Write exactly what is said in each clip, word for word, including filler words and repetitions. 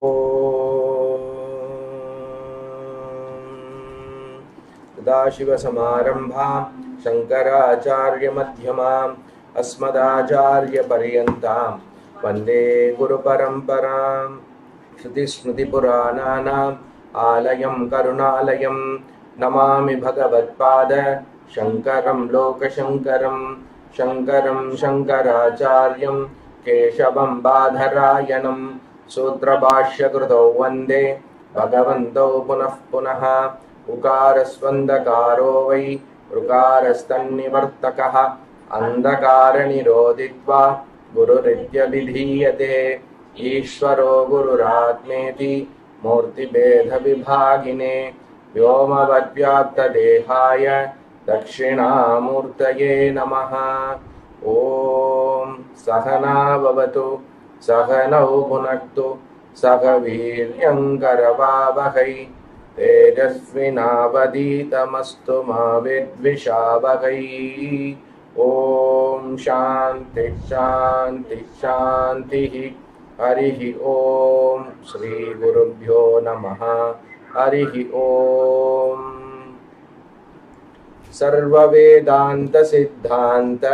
सदाशिवसमारम्भां शङ्कराचार्यमध्यमाम् अस्मदाचार्यपर्यन्तां वन्दे गुरुपरम्परां। श्रुतिस्मृतिपुराणानाम् आलयं करुणालयं नमामि भगवत्पाद शङ्करं लोकशङ्करं। शङ्करं शङ्कराचार्यं केशवं बादरायणं सूत्रभाष्यकृतौ वन्दे भगवन्तौ पुनः पुनः। उकारस्वन्दकारो वै ऋकारस्तन्निवर्तकः अन्धकारनिरोधित्वा गुरुरित्यभिधीयते। ईश्वरो गुरुरात्मेति मूर्तिभेदविभागिने व्योमवद्व्याप्तदेहाय दक्षिणामूर्तये नमः। ॐ सहना भवतु सहनौ भुनक्तु सह वीर्यं करवावहै तेजस्विनावधीतमस्तु मा विद्विषावहै। ॐ शान्ति शान्ति शान्तिः। हरिः ॐ श्री गुरुभ्यो नमः। हरिः ॐ सर्ववेदान्त सिद्धान्त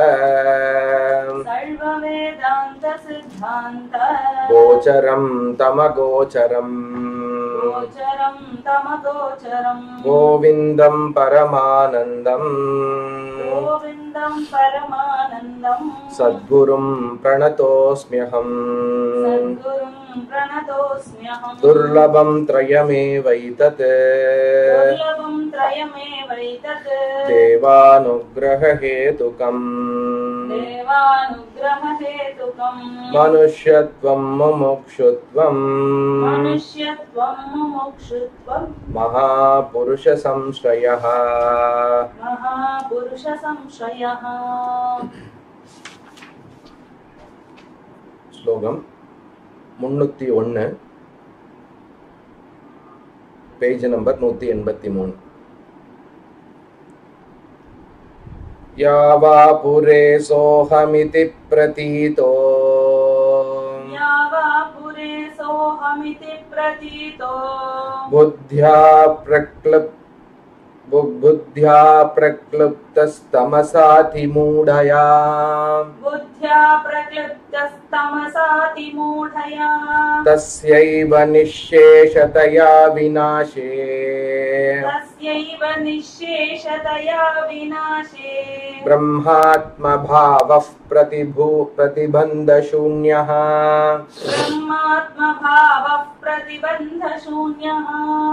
सर्ववेदान्त सिद्धान्त गोचरं तमगोचरम् गोचरं तमगोचरम् गोविन्दं परमानन्दं गोविन्दं परमानन्दं सद्गुरुं प्रणतोऽस्म्यहम्। सद्गुरुं प्रणतोऽस्म्यहम्। दुर्लभं त्रयमेवैतत् दुर्लभं त्रयमेवैतत् देवानुग्ररहेतुकम्। देवानुग्ररहेतुकम्। मनुष्यत्वं मुमुक्षुत्वं मनुष्यत्वं मुमुक्षुत्वं महापुरुषसंश्रयः। महापुरुषसंश्रयः। श्लोकम मुन्नूத்தி ஒன்று पेज नंबर नूற்றி எண்பத்தி மூன்று। यावा पुरे सोहमिति प्रतीतो यावा पुरे सोहमिति प्रतीतो बुद्ध्या प्रक्लुप् बुद्ध्या प्रक्लुप्तस्तमसातिमूढया बुद्ध्या प्रक्लुप्तस्तमसातिमूढया तस्यैव निःशेषतया विनाशे तस्यैव निःशेषतया विनाशे ब्रह्मात्मभावः प्रतिभू प्रतिबन्धशून्यः ब्रह्मात्मभावः प्रतिबन्धशून्यः।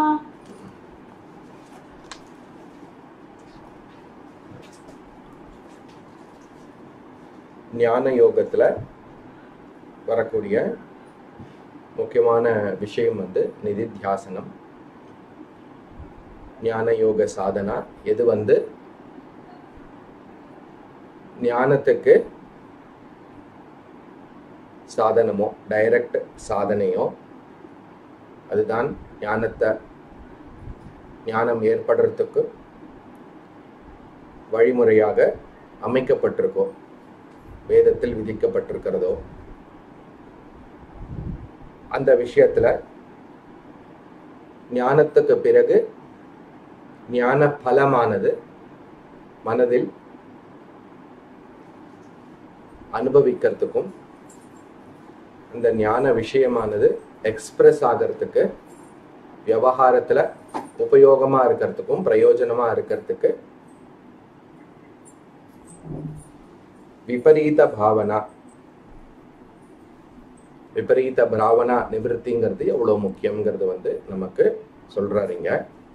ஞான யோகத்துல வரக்கூடிய முக்கியமான விஷயம் வந்து நிதித்தியாசனம். ஞான யோக சாதனா எது வந்து ஞானத்துக்கு சாதனமோ டைரக்ட் சாதனையோ அதுதான் ஞானத்தை ஞானம் ஏற்படுறதுக்கு வழிமுறையாக அமைக்கப்பட்டிருக்கோ வேதத்தில் விதிக்கப்பட்டிருக்கிறதோ அந்த விஷயத்துல ஞானத்துக்கு பிறகு ஞான பலமானது மனதில் அனுபவிக்கிறதுக்கும் அந்த ஞான விஷயமானது எக்ஸ்பிரஸ் ஆகிறதுக்கு விவகாரத்துல உபயோகமா இருக்கிறதுக்கும் பிரயோஜனமா இருக்கிறதுக்கு விபரீத பாவனா விபரீத பாவனா நிவர்த்திங்கிறது எவ்வளவு முக்கியங்கிறது வந்து நமக்கு சொல்றாருங்க.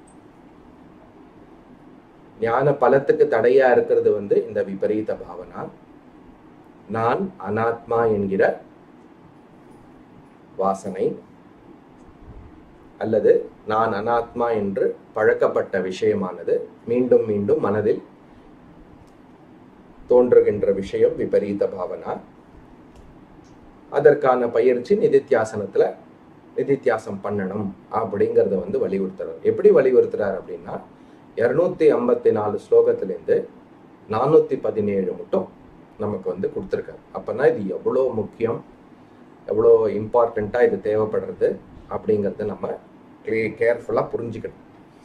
ஞான பலத்துக்கு தடையா இருக்கிறது வந்து இந்த விபரீத பாவனா. நான் அனாத்மா என்கிற வாசனை அல்லது நான் அனாத்மா என்று பழக்கப்பட்ட விஷயமானது மீண்டும் மீண்டும் மனதில் தோன்றுகின்ற விஷயம் விபரீத பாவனா. அதற்கான பயிற்சி நிதித்தியாசனத்துல நிதித்தியாசம் பண்ணணும் அப்படிங்கறத வந்து வலியுறுத்துறார். எப்படி வலியுறுத்துறார் அப்படின்னா இருநூத்தி ஐம்பத்தி நாலு ஸ்லோகத்திலிருந்து நானூத்தி பதினேழு மட்டும் நமக்கு வந்து கொடுத்துருக்காரு. அப்பனா இது எவ்வளோ முக்கியம், எவ்வளோ இம்பார்ட்டண்ட்டாக இது தேவைப்படுறது. அப்படிங்கறத நம்ம கேர்ஃபுல்லா புரிஞ்சுக்கணும்.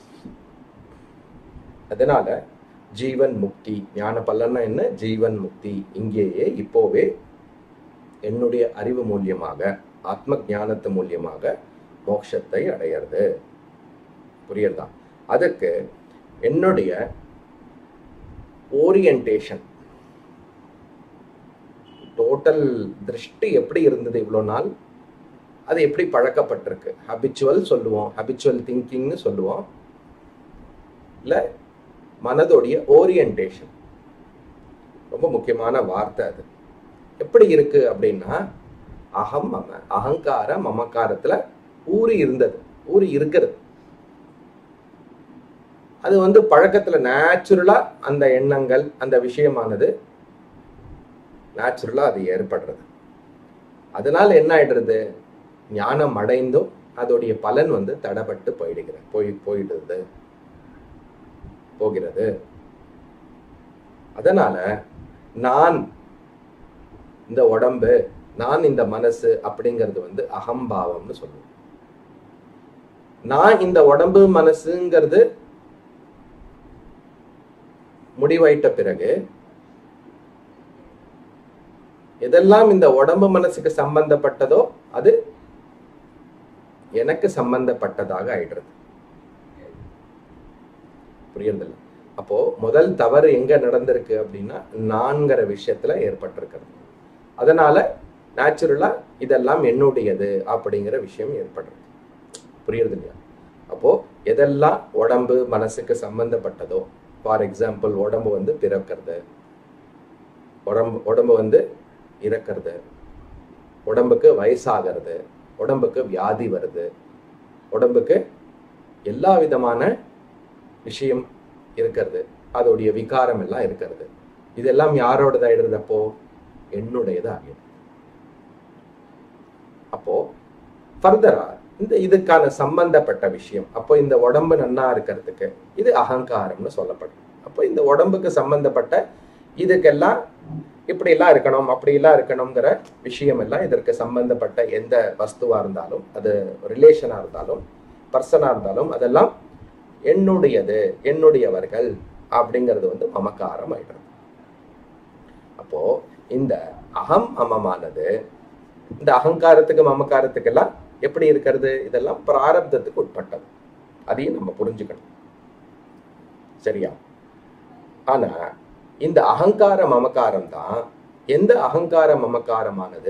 அதனால ஜீவன் முக்தி, ஞான பலன்னா என்ன? ஜீவன் முக்தி. இங்கேயே இப்போவே என்னுடைய அறிவு மூலியமாக, ஆத்ம ஞானத்து மூலியமாக மோட்சத்தை அடையிறது. புரியுறதா? அதுக்கு என்னுடைய ஓரியன்டேஷன், டோட்டல் திருஷ்டி எப்படி இருந்தது இவ்வளவு நாள், அது எப்படி பழக்கப்பட்டிருக்கு, ஹபிச்சுவல் சொல்லுவோம், ஹபிச்சுவல் திங்கிங்னு சொல்லுவோம், இல்ல மனதோடைய ஓரியன்டேஷன், ரொம்ப முக்கியமான வார்த்தை. அது எப்படி இருக்கு அப்படின்னா, அகம் மம, அகங்கார மமக்காரத்துல ஊறி இருந்தது, ஊறி இருக்கிறது. அது வந்து பழக்கத்துல நேச்சுரலா அந்த எண்ணங்கள், அந்த விஷயமானது நேச்சுரலா அது ஏற்படுறது. அதனால என்ன ஆயிடுறது, ஞானம் அடைந்தும் அதோடைய பலன் வந்து தடப்பட்டு போயிடுகிற போய் போயிடுது போகிறது. அதனால நான் இந்த உடம்பு, நான் இந்த மனசு அப்படிங்கிறது வந்து அகம்பாவம்னு சொல்லுவோம். நான் இந்த உடம்பு மனசுங்கிறது முடிவாயிட்ட பிறகு எதெல்லாம் இந்த உடம்பு மனசுக்கு சம்பந்தப்பட்டதோ அது எனக்கு சம்பந்தப்பட்டதாக ஆயிடுறது. புரியுறதில்ல? அப்போ முதல் தவறு எங்க நடந்திருக்கு அப்படின்னா, நான்கிற விஷயத்துல ஏற்பட்டிருக்கிறது. அதனால நேச்சுரலா இதெல்லாம் என்னுடையது அப்படிங்கிற விஷயம் ஏற்படுறது. புரியுறது இல்லையா? அப்போ எதெல்லாம் உடம்பு மனசுக்கு சம்பந்தப்பட்டதோ, ஃபார் எக்ஸாம்பிள் உடம்பு வந்து பிறக்கிறது, உடம்பு உடம்பு வந்து இறக்கிறது, உடம்புக்கு வயசாகிறது, உடம்புக்கு வியாதி வருது, உடம்புக்கு எல்லா விதமான விஷயம் இருக்கிறது, அதோடைய விகாரம் எல்லாம் இருக்கிறது. இதெல்லாம் யாரோடதாயிடுறது? அப்போ என்னுடையது ஆகிடும். அப்போ ஃபர்தரா இந்த இதுக்கான சம்பந்தப்பட்ட விஷயம், அப்போ இந்த உடம்பு நன்னா இருக்கிறதுக்கு இது அகங்காரம்னு சொல்லப்படும். அப்போ இந்த உடம்புக்கு சம்பந்தப்பட்ட இதுக்கெல்லாம் இப்படி எல்லாம் இருக்கணும், அப்படி எல்லாம் இருக்கணுங்கிற விஷயம் எல்லாம், இதற்கு சம்பந்தப்பட்ட எந்த வஸ்துவா இருந்தாலும், அது ரிலேஷனா இருந்தாலும், பர்சனா இருந்தாலும், அதெல்லாம் என்னுடையது, என்னுடையவர்கள் அப்படிங்கிறது வந்து மமக்காரம் ஆயிடுறது. அப்போ இந்த அகம் அமமானது இந்த அகங்காரத்துக்கு மமக்காரத்துக்கு எல்லாம் எப்படி இருக்கிறது? இதெல்லாம் பிராரப்தத்துக்கு உட்பட்டது. அதையும் நம்ம புரிஞ்சுக்கணும். சரியா? ஆனா இந்த அகங்கார மமக்காரம் தான், எந்த அகங்கார மமக்காரமானது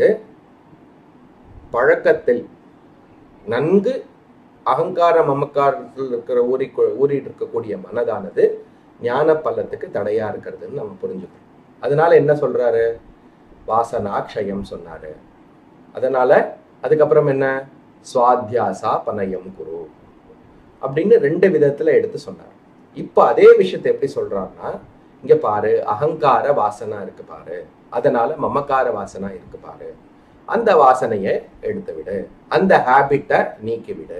பழக்கத்தில் நன்கு அகங்கார மமக்காரத்தில் இருக்கிற ஊறி ஊறிட்டு இருக்கக்கூடிய மனதானது ஞான பலத்துக்கு தடையா இருக்கிறதுன்னு நம்ம புரிஞ்சுக்கணும். அதனால என்ன சொல்றாரு? வாசனாக்ஷயம் சொன்னாரு. அதனால அதுக்கப்புறம் என்ன? சுவாத்தியாசா பனயம் குரு அப்படின்னு ரெண்டு விதத்துல எடுத்து சொன்னார். இப்ப அதே விஷயத்தை எப்படி சொல்றாருன்னா, இங்க பாரு, அகங்கார வாசனா இருக்கு பாரு, அதனால மமக்கார வாசனா இருக்கு பாரு, அந்த வாசனையை எடுத்து விடு, அந்த ஹேபிட்டை நீக்கி விடு.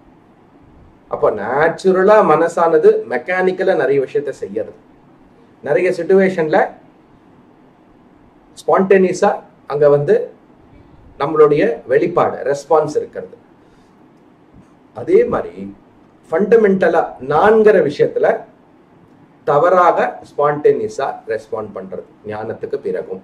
அப்போ நேச்சுரலா மனசானது மெக்கானிக்கலா நிறைய விஷயத்த செய்யறது, நிறைய சிச்சுவேஷன்ல ஸ்பான்டேனியஸா அங்க வந்து நம்மளுடைய வெளிப்பாடு ரெஸ்பான்ஸ் இருக்கிறது. அதே மாதிரி ஃபண்டமெண்டலா நான்கிற விஷயத்துல தவறாக ஸ்பான்டேனியஸா ரெஸ்பாண்ட் பண்றது. ஞானத்துக்கு பிறகும்,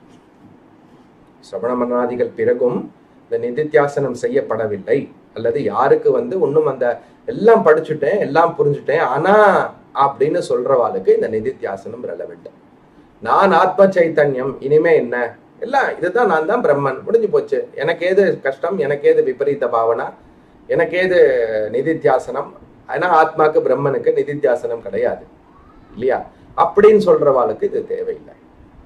சிரவண மனநாதிகள் பிறகும் இந்த நிதித்தியாசனம் செய்யப்படவில்லை, அல்லது யாருக்கு வந்து இன்னும் அந்த எல்லாம் படிச்சுட்டேன், எல்லாம் புரிஞ்சுட்டேன் ஆனா அப்படின்னு சொல்றவாளுக்கு இந்த நிதித்தியாசனம் ரெலவெண்ட். நான் ஆத்ம சைத்தன்யம், இனிமே என்ன, எல்லாம் இதுதான், நான் தான் பிரம்மன், முடிஞ்சு போச்சு, எனக்கு ஏது கஷ்டம், எனக்கு ஏது விபரீத பாவனா, எனக்கு ஏது நிதித்தியாசனம், ஆனா ஆத்மாக்கு பிரம்மனுக்கு நிதித்தியாசனம் கிடையாது இல்லையா அப்படின்னு சொல்றவாளுக்கு இது தேவையில்லை.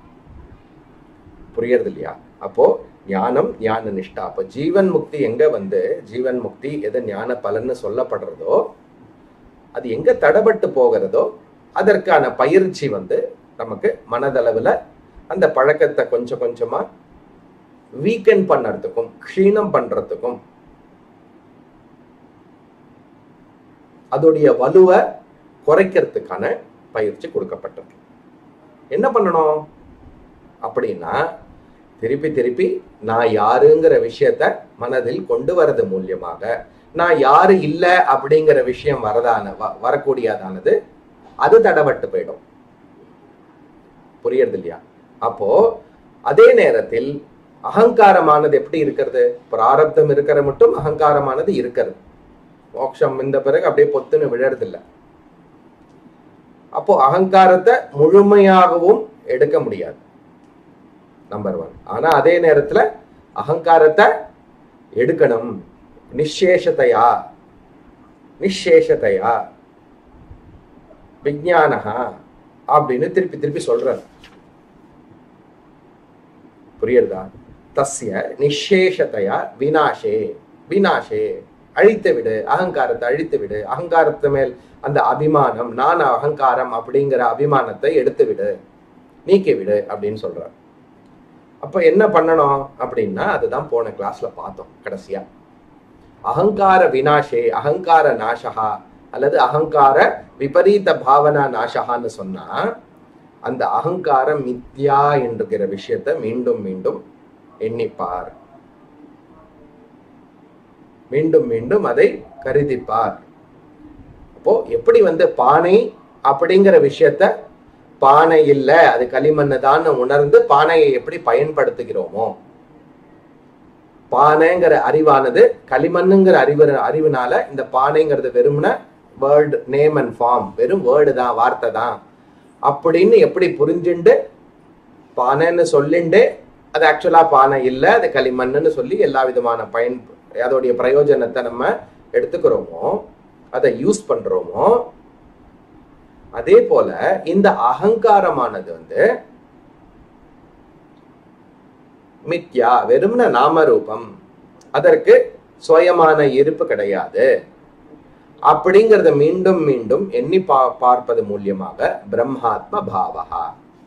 புரியறது இல்லையா? அப்போ ஞானம் ஞான நிஷ்டா. அப்போ ஜீவன் முக்தி எங்க வந்து, ஜீவன் முக்தி எது ஞான பலன்னு சொல்லப்படுறதோ, அது எங்க தடபட்டு போகிறதோ அதற்கான பயிற்சி வந்து நமக்கு மனதளவுல அந்த பழக்கத்தை கொஞ்சம் கொஞ்சமா வீக்கெண்ட் பண்றதுக்கும் க்ஷீணம் பண்றதுக்கும் அதோடைய வலுவை குறைக்கிறதுக்கான பயிற்சி கொடுக்கப்பட்டது. என்ன பண்ணணும் அப்படின்னா, திருப்பி திருப்பி நான் யாருங்கிற விஷயத்த மனதில் கொண்டு வரது மூலியமாக நான் யாரு இல்லை அப்படிங்கிற விஷயம் வரதான வரக்கூடியதானது அது தடபட்டு போயிடும். புரியுறது இல்லையா? அப்போ அதே நேரத்தில் அகங்காரமானது எப்படி இருக்கிறது? பிராரப்தம் இருக்கிற மட்டும் அகங்காரமானது இருக்கிறது. மோட்சம் இந்த பிறகு அப்படியே பொத்துன்னு விழறதில்லை. அப்போ அகங்காரத்தை முழுமையாகவும் எடுக்க முடியாது, நம்பர் ஒன். ஆனா அதே நேரத்துல அகங்காரத்தை எடுக்கணும். நிஷேஷத்தையா நிஷேஷத்தையா விஞ்ஞானஹா அப்படின்னு திருப்பி திருப்பி சொல்றாரு. புரியுறதா? தஸ்ய நிஷேஷத்தையா வினாஷே வினாஷே அழித்து விடு, அகங்காரத்தை அழித்து விடு. அகங்காரத்து மேல் அந்த அபிமானம், நான் அகங்காரம் அப்படிங்கிற அபிமானத்தை எடுத்து விடு, நீக்கி விடு அப்படின்னு சொல்றார். அப்ப என்ன பண்ணணும் அப்படின்னா அதுதான் போன கிளாஸ்ல பார்த்தோம். கடைசியா அகங்கார வினாஷே அகங்கார நாசகா அல்லது அகங்கார விபரீத பாவனா நாசகான்னு சொன்னா அந்த அகங்காரம் மித்யா என்கிற விஷயத்தை மீண்டும் மீண்டும் எண்ணிப்பார், மீண்டும் மீண்டும் அதை கருதிப்பார். அப்போ எப்படி வந்து பானை அப்படிங்கிற விஷயத்த பானை இல்ல அது களிமண்ணு தான் உணர்ந்து பானையை எப்படி பயன்படுத்துகிறோமோ, பானைங்கிற அறிவானது களிமண்ணுங்கிற அறிவு அறிவுனால இந்த பானைங்கிறது வெறும்ன வேர்டு, நேம் அண்ட் ஃபார்ம், வெறும் வேர்டு தான், வார்த்தை தான் அப்படின்னு எப்படி புரிஞ்சுண்டு பானைன்னு சொல்லிண்டு அது ஆக்சுவலா பானை இல்லை அது களிமண்ணுன்னு சொல்லி எல்லா விதமான பயன் அதோடைய பிரயோஜனத்தை நம்ம எடுத்துக்கிறோமோ, அதை யூஸ் பண்றோமோ, அதே போல இந்த அகங்காரமானது வந்து மித்யா, வெறும்ன நாமரூபம், அதற்கு சுயமான இருப்பு கிடையாது அப்படிங்கறத மீண்டும் மீண்டும் எண்ணி பா பார்ப்பது மூலியமாக பிரம்மாத்ம பாவகா,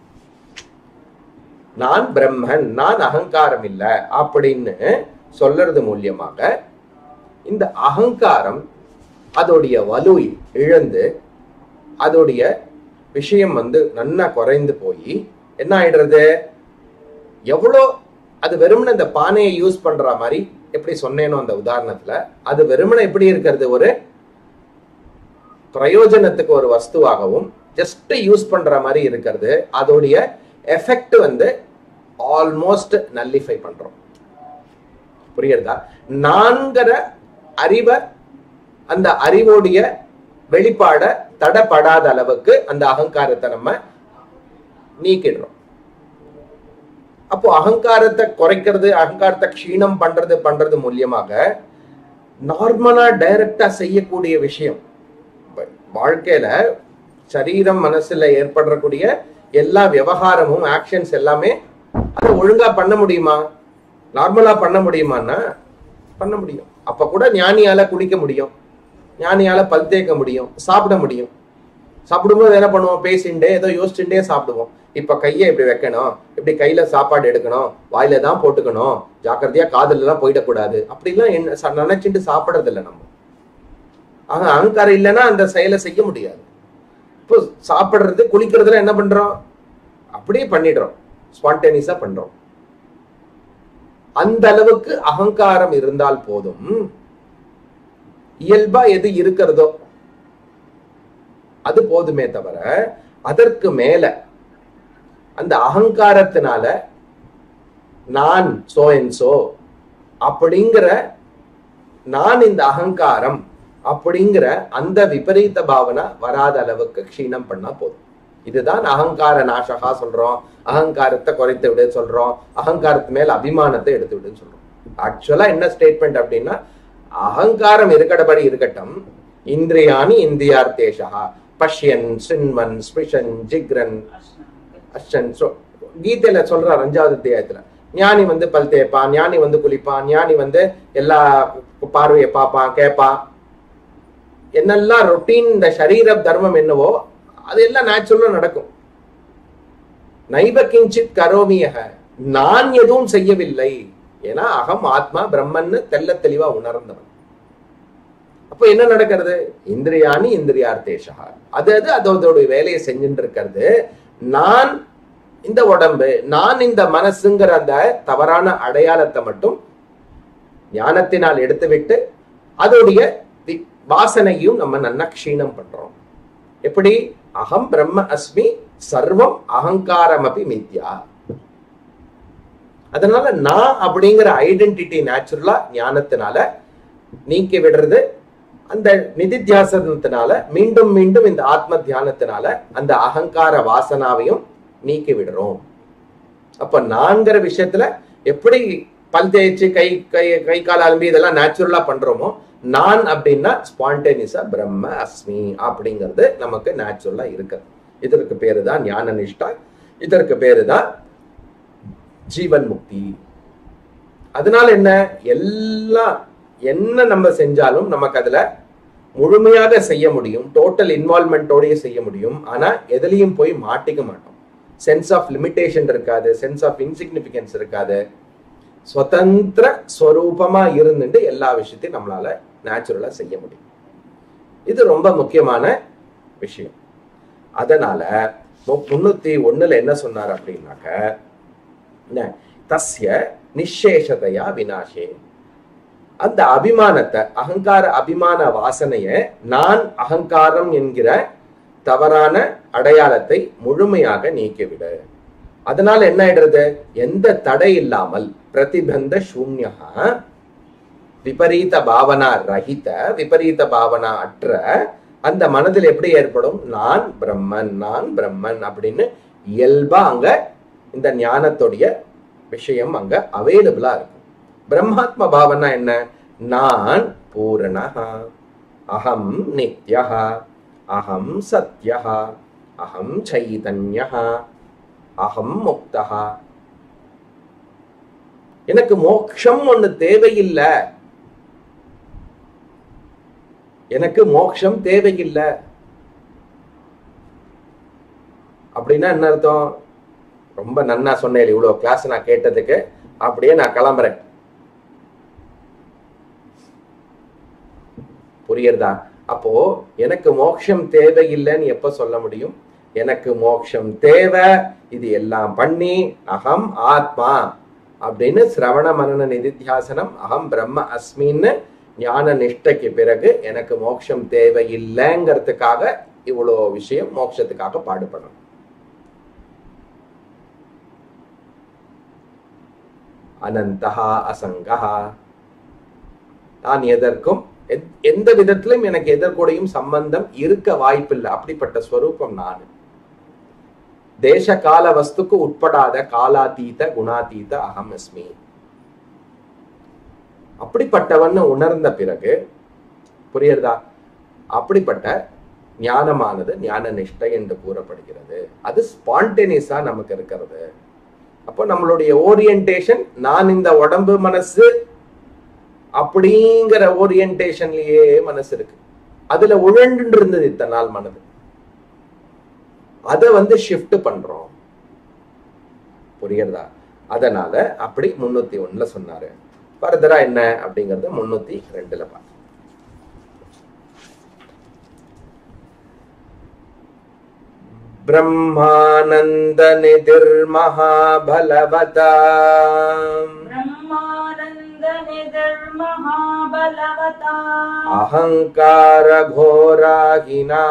நான் பிரம்மன், நான் அகங்காரம் இல்லை அப்படின்னு சொல்றது மூலியமாக இந்த அகங்காரம் அதோடைய வலு இழந்து அதோடைய விஷயம் வந்து நன்னா குறைந்து போய் என்ன ஆயிடுறது, எவ்வளோ அது வெறுமனை இந்த பானையை யூஸ் பண்ற மாதிரி எப்படி சொன்னேனோ அந்த உதாரணத்துல அது வெறுமனை எப்படி இருக்கிறது, ஒரு பிரயோஜனத்துக்கு ஒரு வஸ்துவாகவும் ஜஸ்ட் யூஸ் பண்ற மாதிரி இருக்கிறது. அதோடைய எஃபெக்ட் வந்து ஆல்மோஸ்ட் நல்லிஃபை பண்றோம். புரியுறதா? நான்கிற அறிவை அந்த அறிவோடைய வெளிப்பாட தடப்படாத அளவுக்கு அந்த அகங்காரத்தை நம்ம நீக்கிடுறோம். அப்போ அகங்காரத்தை குறைக்கிறது, அகங்காரத்தை க்ஷீணம் பண்றது பண்றது மூலியமாக நார்மலா டைரக்டா செய்யக்கூடிய விஷயம் வாழ்க்கையில சரீரம் மனசுல ஏற்படக்கூடிய எல்லா விவகாரமும் ஆக்ஷன்ஸ் எல்லாமே அதை ஒழுங்கா பண்ண முடியுமா, நார்மலா பண்ண முடியுமான்னா பண்ண முடியும். அப்ப கூட ஞானியால குடிக்க முடியும், ஞானியால பல் தேய்க்க முடியும், சாப்பிட முடியும். சாப்பிடும்போது என்ன பண்ணுவோம், பேசிண்டே ஏதோ யோசிச்சுட்டே சாப்பிடுவோம். இப்ப கையை இப்படி வைக்கணும், இப்படி கையில சாப்பாடு எடுக்கணும், வாயில தான் போட்டுக்கணும், ஜாக்கிரதையா காதுல எல்லாம் போயிடக்கூடாது அப்படிலாம் என்ன நினைச்சிட்டு சாப்பிடறது இல்லை நம்ம. ஆக அகங்காரம் இல்லைன்னா அந்த செயலை செய்ய முடியாது. இப்போ சாப்பிடுறது குளிக்கிறதுல என்ன பண்றோம், அப்படியே பண்ணிடுறோம், ஸ்பான்டேனியஸா பண்றோம். அந்த அளவுக்கு அகங்காரம் இருந்தால் போதும். இயல்பா எது இருக்கிறதோ அது போதுமே தவிர அதற்கு மேல அந்த அகங்காரத்தினால நான் சோ என் சோ அப்படிங்கிற நான் இந்த அகங்காரம் அப்படிங்கிற அந்த விபரீத பாவனை வராத அளவுக்கு க்ஷீணம் பண்ணா போதும். இதுதான் அகங்கார நாசகா சொல்றோம், அகங்காரத்தை குறைத்து விடு சொல்றோம், அகங்காரத்து மேல அபிமானத்தை எடுத்து விடுன்னு சொல்றோம். ஆக்சுவலா என்ன ஸ்டேட்மெண்ட் அப்படின்னா அகங்காரம் இருக்கடபடி இருக்கட்டும், இந்திரியாணி இந்திரியார்த்தேஷா பஷ்யன் சின்மன் ஸ்பிருஷன் ஜிக்ரன் அஷன். கீதையில சொல்றார் அஞ்சாவது அத்தியாயத்துல, ஞானி வந்து பல் தேய்ப்பான், ஞானி வந்து குளிப்பான், ஞானி வந்து எல்லா பார்வையை பார்ப்பான் கேட்பான், என்னெல்லாம் ரொட்டீன் இந்த சரீர தர்மம் என்னவோ அது எல்லாம் நேச்சுரலா நடக்கும். நைப கிஞ்சித் கரோமியக, நான் எதுவும் செய்யவில்லை, ஏன்னா அகம் ஆத்மா பிரம்மன்னு தெல்ல தெளிவா உணர்ந்தவன். அப்ப என்ன நடக்கிறது, இந்திரியாணி இந்திரியார்த்தேஷா, அது அது அதோட வேலையை செஞ்சுட்டு இருக்கிறது. நான் இந்த உடம்பு, நான் இந்த மனசுங்கிற அந்த தவறான அடையாளத்தை மட்டும் ஞானத்தினால் எடுத்துவிட்டு அதோடைய வாசனையும் நம்ம நல்லா க்ஷீணம் பண்றோம். எப்படி? அகம் பிரம்ம அஸ்மி சர்வம் அகங்காரம் அபி மித்யா. அதனால நான் அப்படிங்கிற ஐடென்டிட்டி நேச்சுரலா ஞானத்தினால நீக்கி விடுறது. அந்த நிதித்தியாசனத்தினால மீண்டும் மீண்டும் இந்த ஆத்ம தியானத்தினால அந்த அகங்கார வாசனாவையும் நீக்கி விடுறோம். அப்ப நான்கிற விஷயத்துல எப்படி பல் தேய்ச்சி கை கை கை கால் அலம்பி இதெல்லாம் நேச்சுரலா பண்றோமோ, நான் அப்படின்னா ஸ்பான்டேனியஸா பிரம்ம அஸ்மி அப்படிங்கிறது நமக்கு நேச்சுரலா இருக்குது. இதற்கு பேரு தான் ஞான நிஷ்டா, இதற்கு பேரு தான் ஜீவன் முக்தி. அதனால என்ன, எல்லாம் என்ன நம்ம செஞ்சாலும் நமக்கு அதுல முழுமையாக செய்ய முடியும், டோட்டல் இன்வால்மெண்டோடய செய்ய முடியும். ஆனா எதுலையும் போய் மாட்டிக்க மாட்டோம். சென்ஸ் ஆஃப் லிமிடேஷன் இருக்காது, சென்ஸ் ஆஃப் இன்சிக்னிபிகன்ஸ் இருக்காது. சுதந்திர ஸ்வரூபமா இருந்துட்டு எல்லா விஷயத்தையும் நம்மளால நேச்சுரலா செய்ய முடியும். இது ரொம்ப முக்கியமான விஷயம். அதனால முன்னூத்தி ஒண்ணுல என்ன சொன்னார் அப்படின்னாக்க, தஸ்ய நிஷேஷதையா வினாசே, அந்த அபிமானத்தை, அகங்கார அபிமான வாசனைய, நான் அகங்காரம் என்கிற தவறான அடையாளத்தை முழுமையாக நீக்கிவிடு. அதனால என்ன ஆயிடுறது, எந்த தடை இல்லாமல் பிரதிபந்த சூன்யா விபரீத பாவனா ரஹித, விபரீத பாவனா அற்ற அந்த மனதில் எப்படி ஏற்படும், நான் பிரம்மன் நான் பிரம்மன் அப்படின்னு இயல்பா அங்க இந்த ஞானத்துடைய விஷயம் அங்க அவைலபிளா இருக்கும். பிரம்மாத்ம பாவனா என்ன, நான் பூரணஹ, அகம் நித்யஹ, அகம் சத்யஹ, அகம் சைதன்யஹ, அகம் முக்தஹ. எனக்கு மோட்சம் ஒண்ணு தேவையில்லை, எனக்கு மோட்சம் தேவையில்லை அப்படின்னா என்ன அர்த்தம்? ரொம்ப நன்னா சொன்னேன், இவ்வளவு கிளாஸ் நான் கேட்டதுக்கு அப்படியே நான் கிளம்புறேன். புரியுறதா? அப்போ எனக்கு மோட்சம் தேவையில்லைன்னு எப்ப சொல்ல முடியும்? எனக்கு மோட்சம் தேவை, இது எல்லாம் பண்ணி அகம் ஆத்மா அப்படின்னு சிரவண மரண நிதித்தியாசனம் அகம் பிரம்ம அஸ்மின்னு ஞான நிஷ்டைக்கு பிறகு எனக்கு மோட்சம் தேவையில்லைங்கிறதுக்காக இவ்வளோ விஷயம் மோட்சத்துக்காக பாடுபடணும். அனந்தஹா அசங்கஹா, நான் எதற்கும் எந்த விதத்திலும் எனக்கு எதற்கூடையும் சம்பந்தம் இருக்க வாய்ப்பில்லை, அப்படிப்பட்ட ஸ்வரூபம் நான். தேச கால வஸ்துக்கு உட்படாத காலாதீத குணாதீத அகம் அஸ்மி. அப்படிப்பட்டவன் உணர்ந்த பிறகு புரியுறதா? அப்படிப்பட்ட ஞானமானது ஞான நிஷ்டை என்று கூறப்படுகிறது. அது ஸ்பான்டேனியஸா நமக்கு இருக்கிறது. அப்போ நம்மளுடைய ஓரியன்டேஷன் நான் இந்த உடம்பு மனசு அப்படிங்கிற ஓரியன்டேஷன்லயே மனசு இருக்கு. அதுல உழண்டு இருந்தது இத்தனை நாள் மனது. அதை வந்து ஷிஃப்ட் பண்றோம். புரியுறதா? அதனால அப்படி முன்னூத்தி ஒண்ணுல சொன்னாரு. ஃபர்தரா என்ன அப்படிங்கறது முன்னூத்தி ரெண்டுல பார்த்து பிரம்மானந்த நிதிர் மகாபலவதா ब्रह्मानन्द निर्महाबलवता अहंकार घोराहिना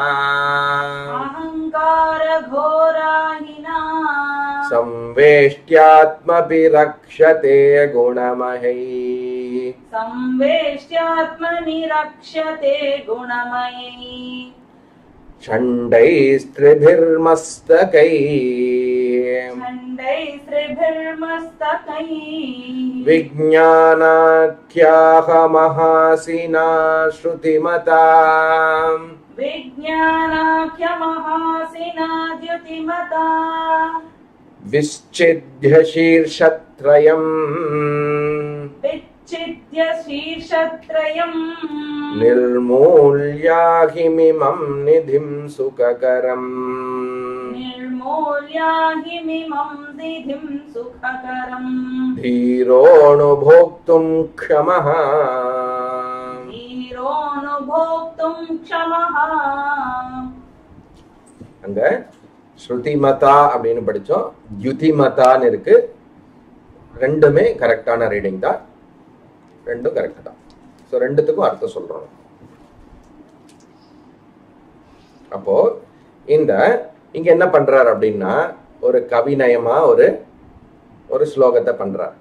अहंकार घोराहिना संवेष्ट्यात्मपि रक्षते गुणमयै संवेष्ट्यात्मनि रक्षते गुणमयै षण्डैस्त्रिभिर्मस्तकैः षण्डैस्त्रिभिर्मस्तकैः विज्ञानाख्याहमहासिना श्रुतिमता विज्ञानाख्यमहासिना द्युतिमता विच्छिद्य शीर्षत्रयम् विच्छिद्य शीर्षत्रयम् निर्मूल्याहिमिमं निधिं सुखकरम् निर्मूल्याहिमिमं निधिं सुखकरम् धीरोऽनुभोक्तुं क्षमः धीरोऽनुभोक्तुं क्षमः அங்க ஸ்ருதிமதா அப்படின்னு படிச்சோம், யுதிமதான்னு இருக்கு. ரெண்டுமே கரெக்டான ரீடிங் தான், ரெண்டும் கரெக்ட் தான். ஸோ ரெண்டுத்துக்கும் அர்த்தம் சொல்றோம். அப்போ இந்த இங்க என்ன பண்றார் அப்படின்னா, ஒரு கவிநயமா ஒரு ஒரு ஸ்லோகத்தை பண்றார்.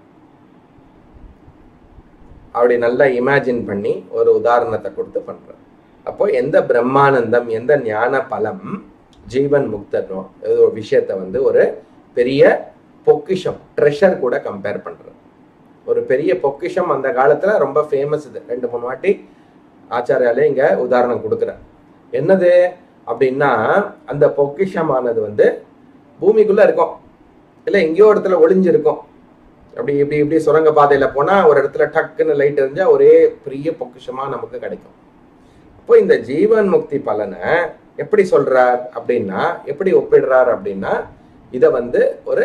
அப்படி நல்லா இமேஜின் பண்ணி ஒரு உதாரணத்தை கொடுத்து பண்றார். அப்போ எந்த பிரம்மானந்தம், எந்த ஞான பலம், ஜீவன் முக்தனோ ஒரு விஷயத்த வந்து ஒரு பெரிய பொக்கிஷம், ட்ரெஷர் கூட கம்பேர் பண்ற. ஒரு பெரிய பொக்கிஷம் அந்த காலத்துல ரொம்ப ஃபேமஸ். இது ரெண்டு மூணு வாட்டி ஆச்சாரியாலே இங்க உதாரணம் கொடுக்குற. என்னது அப்படின்னா, அந்த பொக்கிஷமானது வந்து பூமிக்குள்ள இருக்கும், இல்லை எங்கேயோ இடத்துல ஒளிஞ்சிருக்கும். அப்படி இப்படி இப்படி சுரங்க பாதையில போனா ஒரு இடத்துல டக்குன்னு லைட் எரிஞ்சா ஒரே பெரிய பொக்கிஷமா நமக்கு கிடைக்கும். அப்போ இந்த ஜீவன் முக்தி பலனை எப்படி சொல்றார் அப்படின்னா, எப்படி ஒப்பிடுறார் அப்படின்னா, இத வந்து ஒரு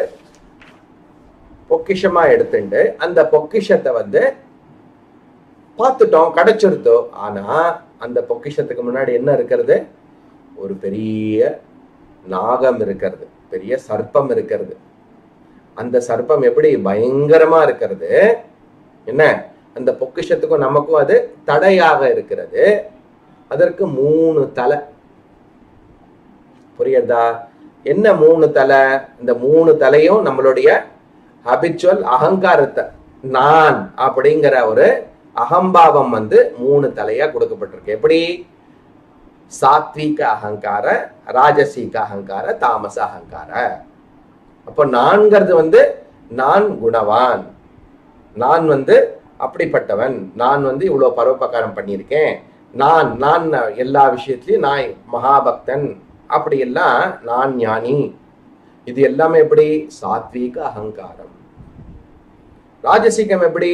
பொக்கிஷமா எடுத்துட்டு அந்த பொக்கிஷத்தை வந்து பார்த்துட்டோம், கிடைச்சிருத்தோ. ஆனா அந்த பொக்கிஷத்துக்கு முன்னாடி என்ன இருக்கிறது? ஒரு பெரிய நாகம் இருக்கிறது, பெரிய சர்ப்பம் இருக்கிறது. அந்த சர்ப்பம் எப்படி பயங்கரமா இருக்கிறது, என்ன அந்த பொக்கிஷத்துக்கும் நமக்கும் அது தடையாக இருக்கிறது. அதற்கு மூணு தலை. புரியுதா? என்ன மூணு தலை? இந்த மூணு தலையும் நம்மளுடைய ஹபிச்சுவல் அகங்காரத்தை, நான் அப்படிங்கிற ஒரு அகம்பாவம் வந்து மூணு தலையா கொடுக்கப்பட்டிருக்கு. எப்படி? சாத்விக அகங்கார, ராஜசீக அகங்கார, தாமச அகங்கார. அப்போ நான்கிறது வந்து நான் குணவான், நான் வந்து அப்படிப்பட்டவன், நான் வந்து இவ்வளவு பரோபகாரம் பண்ணியிருக்கேன், நான் நான் எல்லா விஷயத்திலையும் நான் மகாபக்தன், அப்படி எல்லாம் நான் ஞானி. இது எல்லாமே எப்படி? சாத்வீக அகங்காரம். ராஜசீகம் எப்படி?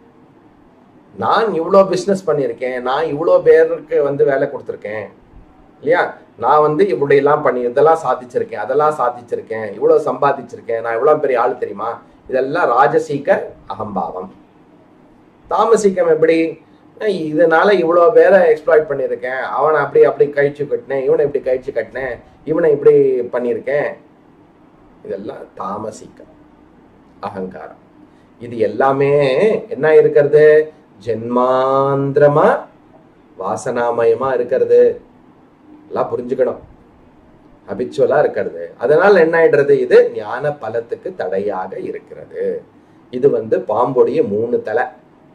நான் இவ்வளோ பிஸ்னஸ் பண்ணியிருக்கேன், நான் இவ்வளோ பேருக்கு வந்து வேலை கொடுத்துருக்கேன் இல்லையா, நான் வந்து இப்படி எல்லாம் பண்ணி இதெல்லாம் சாதிச்சிருக்கேன், அதெல்லாம் சாதிச்சிருக்கேன், இவ்வளோ சம்பாதிச்சிருக்கேன், நான் இவ்வளோ பெரிய ஆள் தெரியுமா, இதெல்லாம் ராஜசீக அகம்பாவம். தாமசீகம் எப்படி? இதனால இவ்வளோ பேரை எக்ஸ்ப்ளாய்ட் பண்ணியிருக்கேன், அவனை அப்படி அப்படி கழிச்சு கட்டினேன், இவனை இப்படி கழிச்சு கட்டினேன், இவனை இப்படி பண்ணியிருக்கேன். இதெல்லாம் தாமசிக்க அகங்காரம். இது எல்லாமே என்ன இருக்கிறது? ஜென்மாந்திரமா வாசனாமயமா இருக்கிறது. எல்லாம் புரிஞ்சுக்கணும், ஹபிச்சுவலா இருக்கிறது. அதனால என்ன ஆயிடுறது? இது ஞான பலத்துக்கு தடையாக இருக்கிறது. இது வந்து பாம்புடைய மூணு தலை.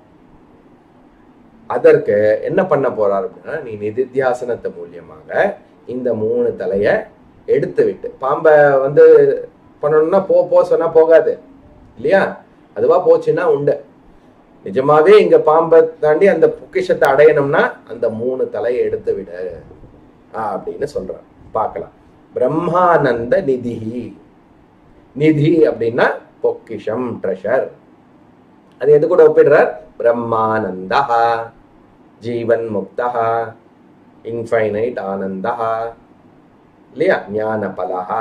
அதற்கு என்ன பண்ண போறார் அப்படின்னா, நீ நிதித்தியாசனத்து மூலியமாக இந்த மூணு தலைய எடுத்து விட்டு, பாம்பை வந்து பண்ணணும்னா போ போ சொன்னா போகாது இல்லையா, அதுவா போச்சுன்னா உண்டு. நிஜமாவே இங்க பாம்பை தாண்டி அந்த பொக்கிஷத்தை அடையணும்னா அந்த மூணு தலையை எடுத்து விட அப்படின்னு சொல்றார். பார்க்கலாம். பிரம்மானந்த நிதி. நிதி அப்படின்னா பொக்கிஷம், ட்ரெஷர். அது எது கூட ஒப்பிடுறார்? பிரம்மானந்தா, ஜீவன் முக்தா, இன்ஃபைனைட் ஆனந்தா இல்லையா, ஞான பலஹா.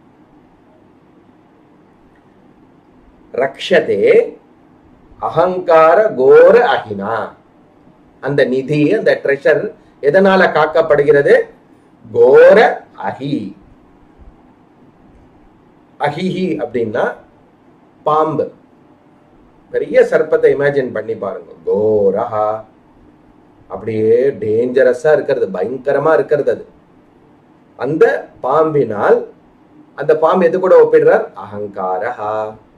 ரக்ஷதே அகங்கார கோர அஹினா. அந்த நிதி, அந்த ட்ரெஷர் எதனால காக்கப்படுகிறது? கோர அஹி. அஹிஹி அப்படின்னா பாம்பு. பெரிய சர்ப்பத்தை இமேஜின் பண்ணி பாருங்க. கோரஹா, அப்படியே டேஞ்சரஸா இருக்கிறது, பயங்கரமா இருக்கிறது. அது அந்த பாம்பினால், அந்த பாம்பு எது கூட ஒப்பிடுறார்? அகங்காரஹா.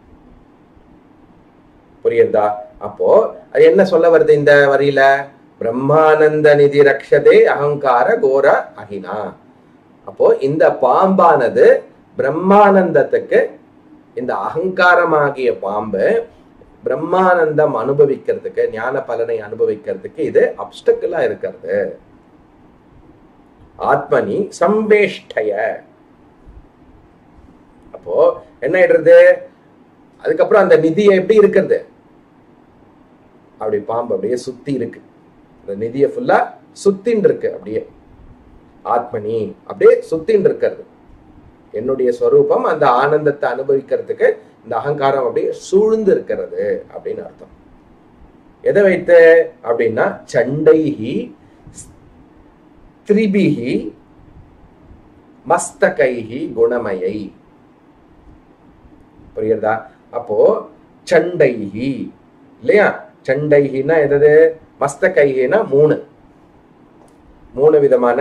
புரியுதா? அப்போ அது என்ன சொல்ல வருது இந்த வரியில? பிரம்மானந்த நிதி ரக்ஷதே அகங்கார கோர அஹினா. அப்போ இந்த பாம்பானது பிரம்மானந்தத்துக்கு, இந்த அகங்காரமாகிய பாம்பு பிரம்மானந்தம் அனுபவிக்கிறதுக்கு, ஞான பலனை அனுபவிக்கிறதுக்கு இது அப்டக்கிளா இருக்கிறது. ஆத்மனி சம்பேஷ்டய. அப்போ என்ன ஆயிடுறது? அதுக்கப்புறம் அந்த நிதியை எப்படி இருக்கிறது? அப்படி பாம்பு அப்படியே சுத்தி இருக்கு, அந்த நிதியை ஃபுல்லா சுத்தின் இருக்கு. அப்படியே ஆத்மனி அப்படியே சுத்தின் இருக்கிறது. என்னுடைய ஸ்வரூபம் அந்த ஆனந்தத்தை அனுபவிக்கிறதுக்கு இந்த அகங்காரம் அப்படியே சூழ்ந்து இருக்கிறது அப்படின்னு அர்த்தம். எதை வைத்து அப்படின்னா, சண்டைஹி திரிபிஹி மஸ்தகைஹி குணமயை. புரியுதா? அப்போ சண்டைஹி இல்லையா? சண்டைஹினா எது? மஸ்தகைஹினா மூணு மூணு விதமான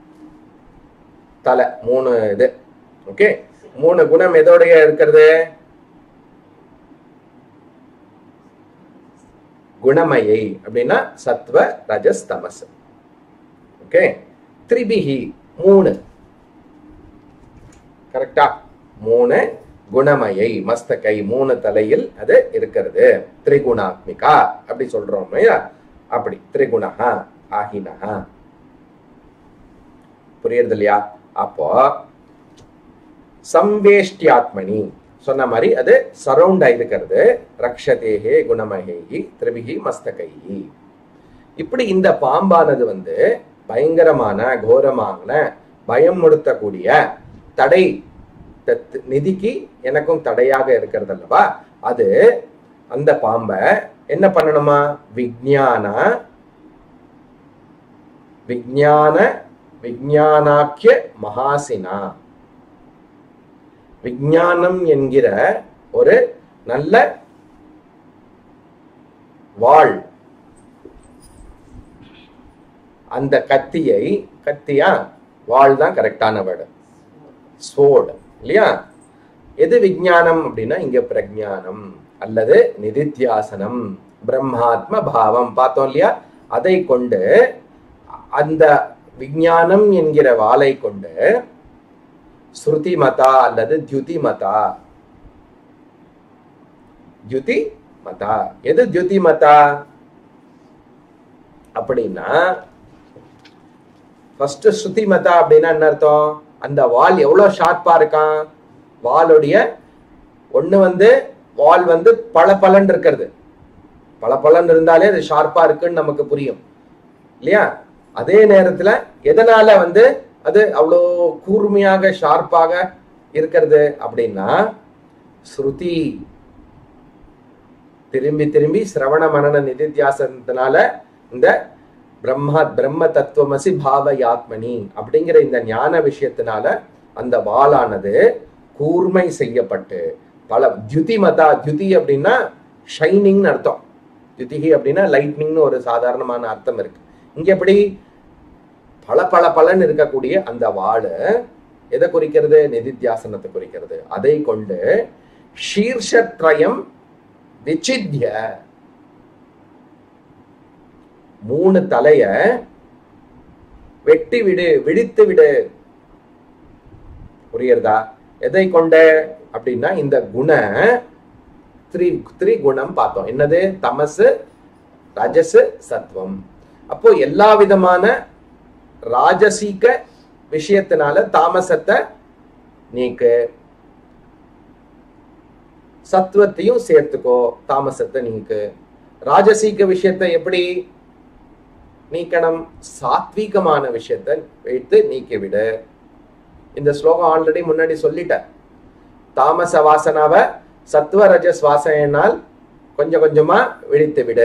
தலை, மூணு இது. ஓகே, மூணு குணம் எதோடைய இருக்கிறது? குணமயை அப்படின்னா சத்வ ரஜஸ் தமஸ். ஓகே, த்ரிபிஹி மூணு, கரெக்டா? மூணு குணமயை மஸ்தகை மூணு தலையில் அது இருக்கிறது. திரிகுணாத்மிகா அப்படி சொல்றோம் இல்லையா? அப்படி திரிகுணஹா ஆஹினஹா. புரியுறது இல்லையா? அப்போ சம்வேஷ்டியாத்மனி சொன்ன மாதிரி அது சரௌண்ட் ஆயிருக்கிறது. ரக்ஷதேஹே குணமஹேஹி திரிபிஹி மஸ்தகைஹி. இப்படி இந்த பாம்பானது வந்து பயங்கரமான கோரமான பயம் முடுத்தக்கூடிய தடை நிதிக்கு எனக்கும் தடையாக இருக்கிறது அல்லவா? அது அந்த பாம்பை என்ன பண்ணணுமா? விஞ்ஞான விஞ்ஞான விஞ்ஞானாக்கிய மகாசினா, விஞ்ஞானம் என்கிற ஒரு நல்ல வாள், அந்த கத்தியை, கத்தியா வாள் தான் கரெக்டான வேர்டு, ஸ்வோர்ட் இல்லையா? எது விஞ்ஞானம் அப்படின்னா இங்க பிரஜானம் அல்லது நிதித்தியாசனம், பிரம்மாத்ம பாவம் பார்த்தோம் இல்லையா? அதை கொண்டு அந்த விஞ்ஞானம் என்கிற வாளை கொண்டு ஸ்ருதி மதா அல்லது தியுதி மதா, தியுதி மதா. எது தியுதி மதா அப்படின்னா ஃபர்ஸ்ட் ஸ்ருதி மதா அப்படின்னா என்ன அர்த்தம்? அந்த வால் எவ்வளவு ஷார்ப்பா இருக்கான்? வாளுடைய ஒண்ணு வந்து வால் வந்து பல பலன் இருக்கிறது. பல பலன் இருந்தாலே அது ஷார்ப்பா இருக்குன்னு நமக்கு புரியும் இல்லையா? அதே நேரத்துல எதனால வந்து அது அவ்வளோ கூர்மையாக ஷார்ப்பாக இருக்கிறது அப்படின்னா ஸ்ருதி, திரும்பி திரும்பி சிரவண மனன நிதித்தியாசனத்தினால இந்த பிரம்மா பிரம்ம தத்துவமசி பாவயாத்மனி அப்படிங்கிற இந்த ஞான விஷயத்தினால அந்த வாளானது கூர்மை செய்யப்பட்டு பல தியுதி மதா. தியுதி அப்படின்னா ஷைனிங் அர்த்தம். தியுதிகி அப்படின்னா லைட்னிங்னு ஒரு சாதாரணமான அர்த்தம் இருக்கு. இங்க எப்படி பல பல பலன் இருக்கக்கூடிய அந்த வாளு எதை குறிக்கிறது? நிதித்தியாசனத்தை குறிக்கிறது. அதை கொண்டு ஷீர்ஷத்ரயம் விசித்ய, மூணு தலைய வெட்டி விடு, விழித்து விடு. புரியுறதா? எதை கொண்ட அப்படின்னா இந்த குண த்ரி த்ரி குணம் பார்த்தோம். என்னது? தமசு, ரஜசு, சத்வம். அப்போ எல்லா விதமான ராஜசீக விஷயத்தினால தாமசத்தை நீக்கு, சத்வத்தையும் சேர்த்துக்கோ, தாமசத்தை நீக்கு. ராஜசீக விஷயத்தை எப்படி நீக்கணும்? சாத்வீகமான விஷயத்தை வைத்து நீக்கிவிடு. இந்த ஸ்லோகம் ஆல்ரெடி முன்னாடி சொல்லிட்ட. தாமச வாசனாவ சத்வ ரஜஸ் வாசனையினால் கொஞ்சம் கொஞ்சமா விழித்து விடு.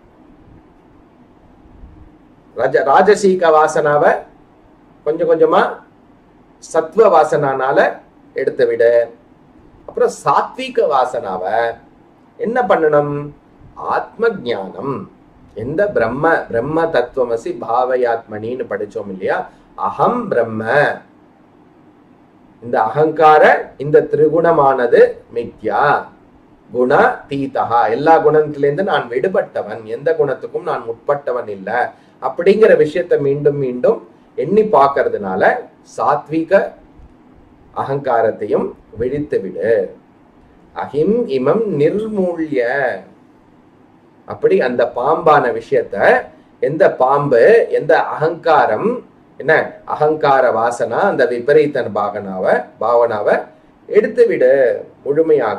ரஜ ராஜசீக வாசனாவ கொஞ்சம் கொஞ்சமா சத்வ வாசனானால எடுத்து விடு. அப்புறம் சாத்வீக வாசனாவ என்ன பண்ணணும்? ஆத்ம ஞானம், எந்த பிரம்ம பிரம்ம தத்துவமசி பாவயாத்மனின்னு படிச்சோம் இல்லையா? அகம் பிரம்ம, இந்த அகங்கார இந்த திரிகுணமானது மித்யா, குண தீதா, எல்லா குணத்திலிருந்து நான் விடுபட்டவன், எந்த குணத்துக்கும் நான் உட்பட்டவன் இல்ல அப்படிங்கிற விஷயத்தை மீண்டும் மீண்டும் எண்ணி பார்க்கறதுனால சாத்வீக அகங்காரத்தையும் விழித்து விடு. அஹிம் இமம் நிர்மூல்ய, அப்படி அந்த பாம்பான விஷயத்த, எந்த பாம்பு, எந்த அகங்காரம், என்ன அகங்கார வாசனா, அந்த விபரீதன் பாவனாவ பாவனாவ எடுத்து விடு முழுமையாக.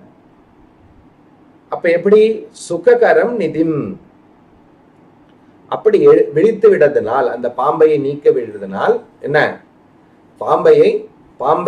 அப்ப எப்படி? சுககரம் நிதிம், அப்படி விழித்து விடுறதுனால், அந்த பாம்பையை நீக்க விடுறதுனால் என்ன? பாம்பையை பாம்ப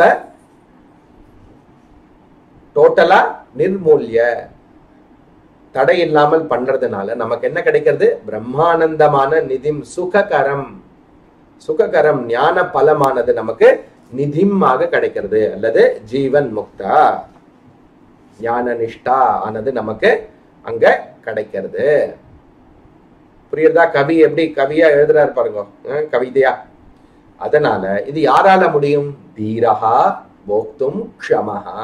டோட்டலா நிர்மூல்ய, தடை இல்லாமல் பண்றதுனால நமக்கு என்ன கிடைக்கிறது? பிரம்மானந்தமான நிதிம், சுககரம். சுககரம் ஞான பலமானது நமக்கு நிதிமாக கிடைக்கிறது அல்லது ஜீவன் முக்தா ஞான நிஷ்டா ஆனது நமக்கு அங்க கிடைக்கிறது. புரியுறதா? கவி எப்படி கவியா எழுதுறாரு பாருங்க, கவிதையா. அதனால இது யாரால முடியும்? தீரஹா போக்தும் க்ஷமஹா.